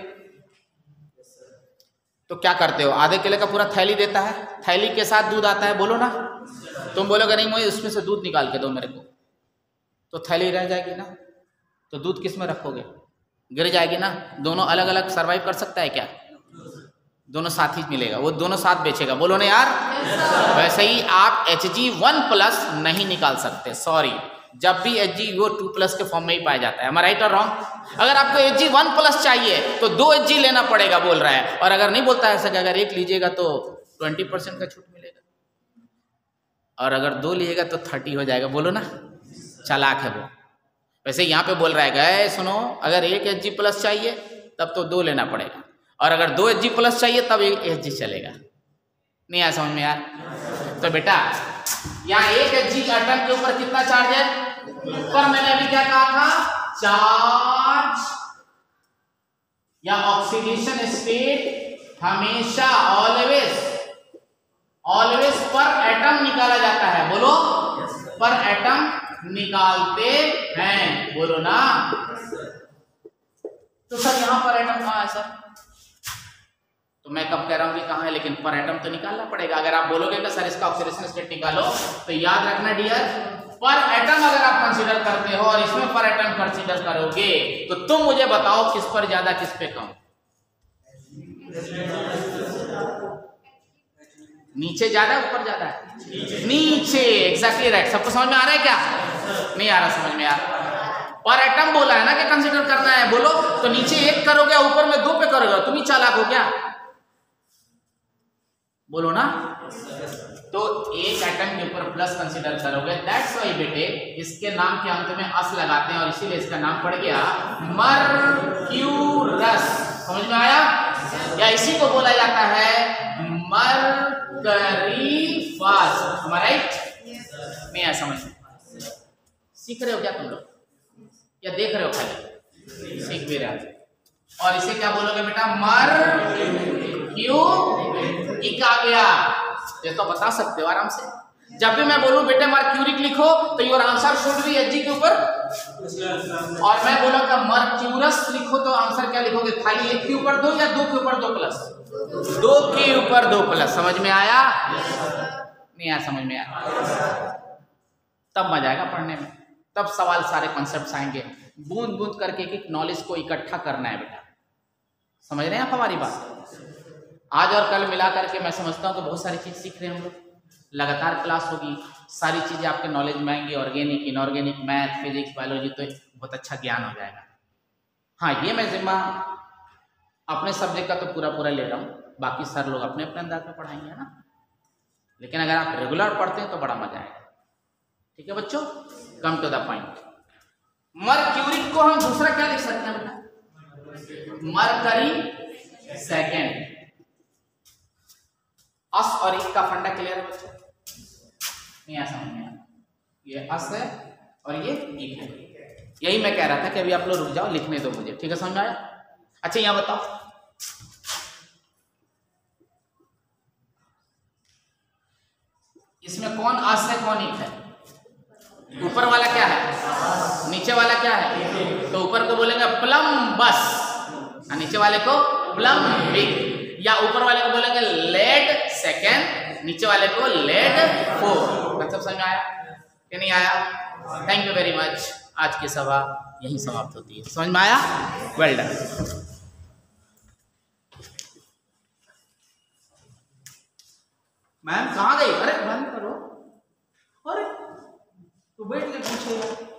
तो क्या करते हो? आधे किलो का पूरा थैली देता है, थैली के साथ दूध आता है, बोलो ना। तुम बोलोगे नहीं मुझे उसमें से दूध निकाल के दो मेरे को, तो थैली रह जाएगी ना। तो दूध किस में रखोगे? गिर जाएगी ना। दोनों अलग अलग सरवाइव कर सकता है क्या? दोनों साथ ही मिलेगा, वो दोनों साथ बेचेगा। बोलो ना यार। वैसे ही आप एच जी वन प्लस नहीं निकाल सकते, सॉरी। जब भी एच जी वो टू प्लस के फॉर्म में ही पाया जाता है। एम आई राइट और रॉन्ग? अगर आपको एच जी वन प्लस चाहिए तो दो एच जी लेना पड़ेगा बोल रहा है। और अगर नहीं बोलता है ऐसा कि अगर एक लीजिएगा तो ट्वेंटी परसेंट का छूट मिलेगा, और अगर दो लीजिएगा तो थर्टी हो जाएगा। बोलो ना, चालाक है वो। वैसे यहाँ पे बोल रहा है गए सुनो, अगर एक एच जी प्लस चाहिए तब तो दो लेना पड़ेगा, और अगर दो एच जी प्लस चाहिए तब एक एच जी चलेगा। नहीं आया समझ में यार? तो बेटा यहाँ एक एच जी एटम के ऊपर कितना चार्ज है? पर मैंने अभी क्या कहा था? चार्ज या ऑक्सीडेशन स्टेट हमेशा ऑलवेज ऑलवेज पर एटम निकाला जाता है। बोलो, पर एटम निकालते हैं। बोलो ना। तो सर यहाँ पर एटम कहाँ है सर? तो मैं कब कह रहा हूँ कि कहाँ है, लेकिन पर एटम तो निकालना पड़ेगा। अगर आप बोलोगे कि सर इसका ऑक्सीडेशन स्टेट निकालो, तो याद रखना डियर, पर एटम अगर आप कंसीडर करते हो और इसमें पर एटम कंसीडर करोगे तो तुम मुझे बताओ किस पर ज्यादा किस पे कम? नीचे ज्यादा ऊपर ज्यादा है? नीचे। Exactly right. सबको समझ में आ रहा है क्या? नहीं आ रहा समझ में यार? पर एटम बोला है ना कि कंसीडर करना है। बोलो, तो नीचे एक करोगे ऊपर में दो पे करोगे, तुम ही चालाक हो क्या? बोलो ना। तो एक एटम के ऊपर प्लस कंसीडर करोगे। दैट्स व्हाई बेटे इसके नाम के अंत में अस लगाते हैं और इसीलिए इसका नाम पड़ गया मर्क्यूरस। समझ में आया? या इसी को बोला जाता है मरकरी फर्स्ट। हमारा राइट? नहीं आया समझ में? सीख रहे हो क्या तुम लोग, या देख रहे हो खाली? सीख भी रहे हो। और इसे क्या बोलोगे बेटा? मर्क्यू इक आ गया। ये तो बता सकते हो आराम से। जब भी मैं बोलूं बेटे मर्क्यूरिक लिखो तो your answer should be H G के ऊपर, और मैं बोलूंगा मर्क्यूरस लिखो तो आंसर क्या लिखोगे? खाली एक के ऊपर दो या दो के ऊपर दो प्लस? दो के ऊपर दो प्लस। समझ में आया? नहीं आया समझ में आया? तब मजा आएगा पढ़ने में, तब सवाल सारे कॉन्सेप्ट्स आएंगे। बूंद बूंद करके एक एक नॉलेज को इकट्ठा करना है बेटा। समझ रहे हैं आप हमारी बात? आज और कल मिला करके मैं समझता हूँ कि बहुत सारी चीज सीख रहे हैं हम लोग। लगातार क्लास होगी, सारी चीजें आपके नॉलेज में आएंगी। Organic, inorganic, math, physics, biology, तो बहुत अच्छा ज्ञान हो जाएगा। हाँ, ये मैं जिम्मा अपने सब्जेक्ट का तो पूरा पूरा ले रहा हूँ, बाकी सर लोग अपने अपने अंदाज में पढ़ाएंगे, है ना। लेकिन अगर आप रेगुलर पढ़ते हैं तो बड़ा मजा आएगा। ठीक है बच्चों, come to the point. Mercuric को हम दूसरा क्या लिख सकते हैं बेटा? Mercury second. अस और इक का फंडा क्लियर है बच्चों? नहीं आ समझ में? ये अस है और ये इक है। यही मैं कह रहा था कि अभी आप लोग रुक जाओ, लिखने दो मुझे। ठीक है, समझ में आया? अच्छा यहां बताओ, इसमें कौन अस है कौन इक है? ऊपर वाला क्या है? नीचे वाला क्या है? तो ऊपर को बोलेंगे प्लम बस, और नीचे वाले को प्लम्बिक। या ऊपर वाले को बोलेंगे लेड सेकेंड, नीचे वाले को लेड फोर। मतलब समझ में आया कि नहीं आया? Thank you very much. आज की सभा यहीं समाप्त होती है। समझ में आया? Well done. मैम कहाँ गई? अरे बंद करो। अरे तो बैठ के पूछो।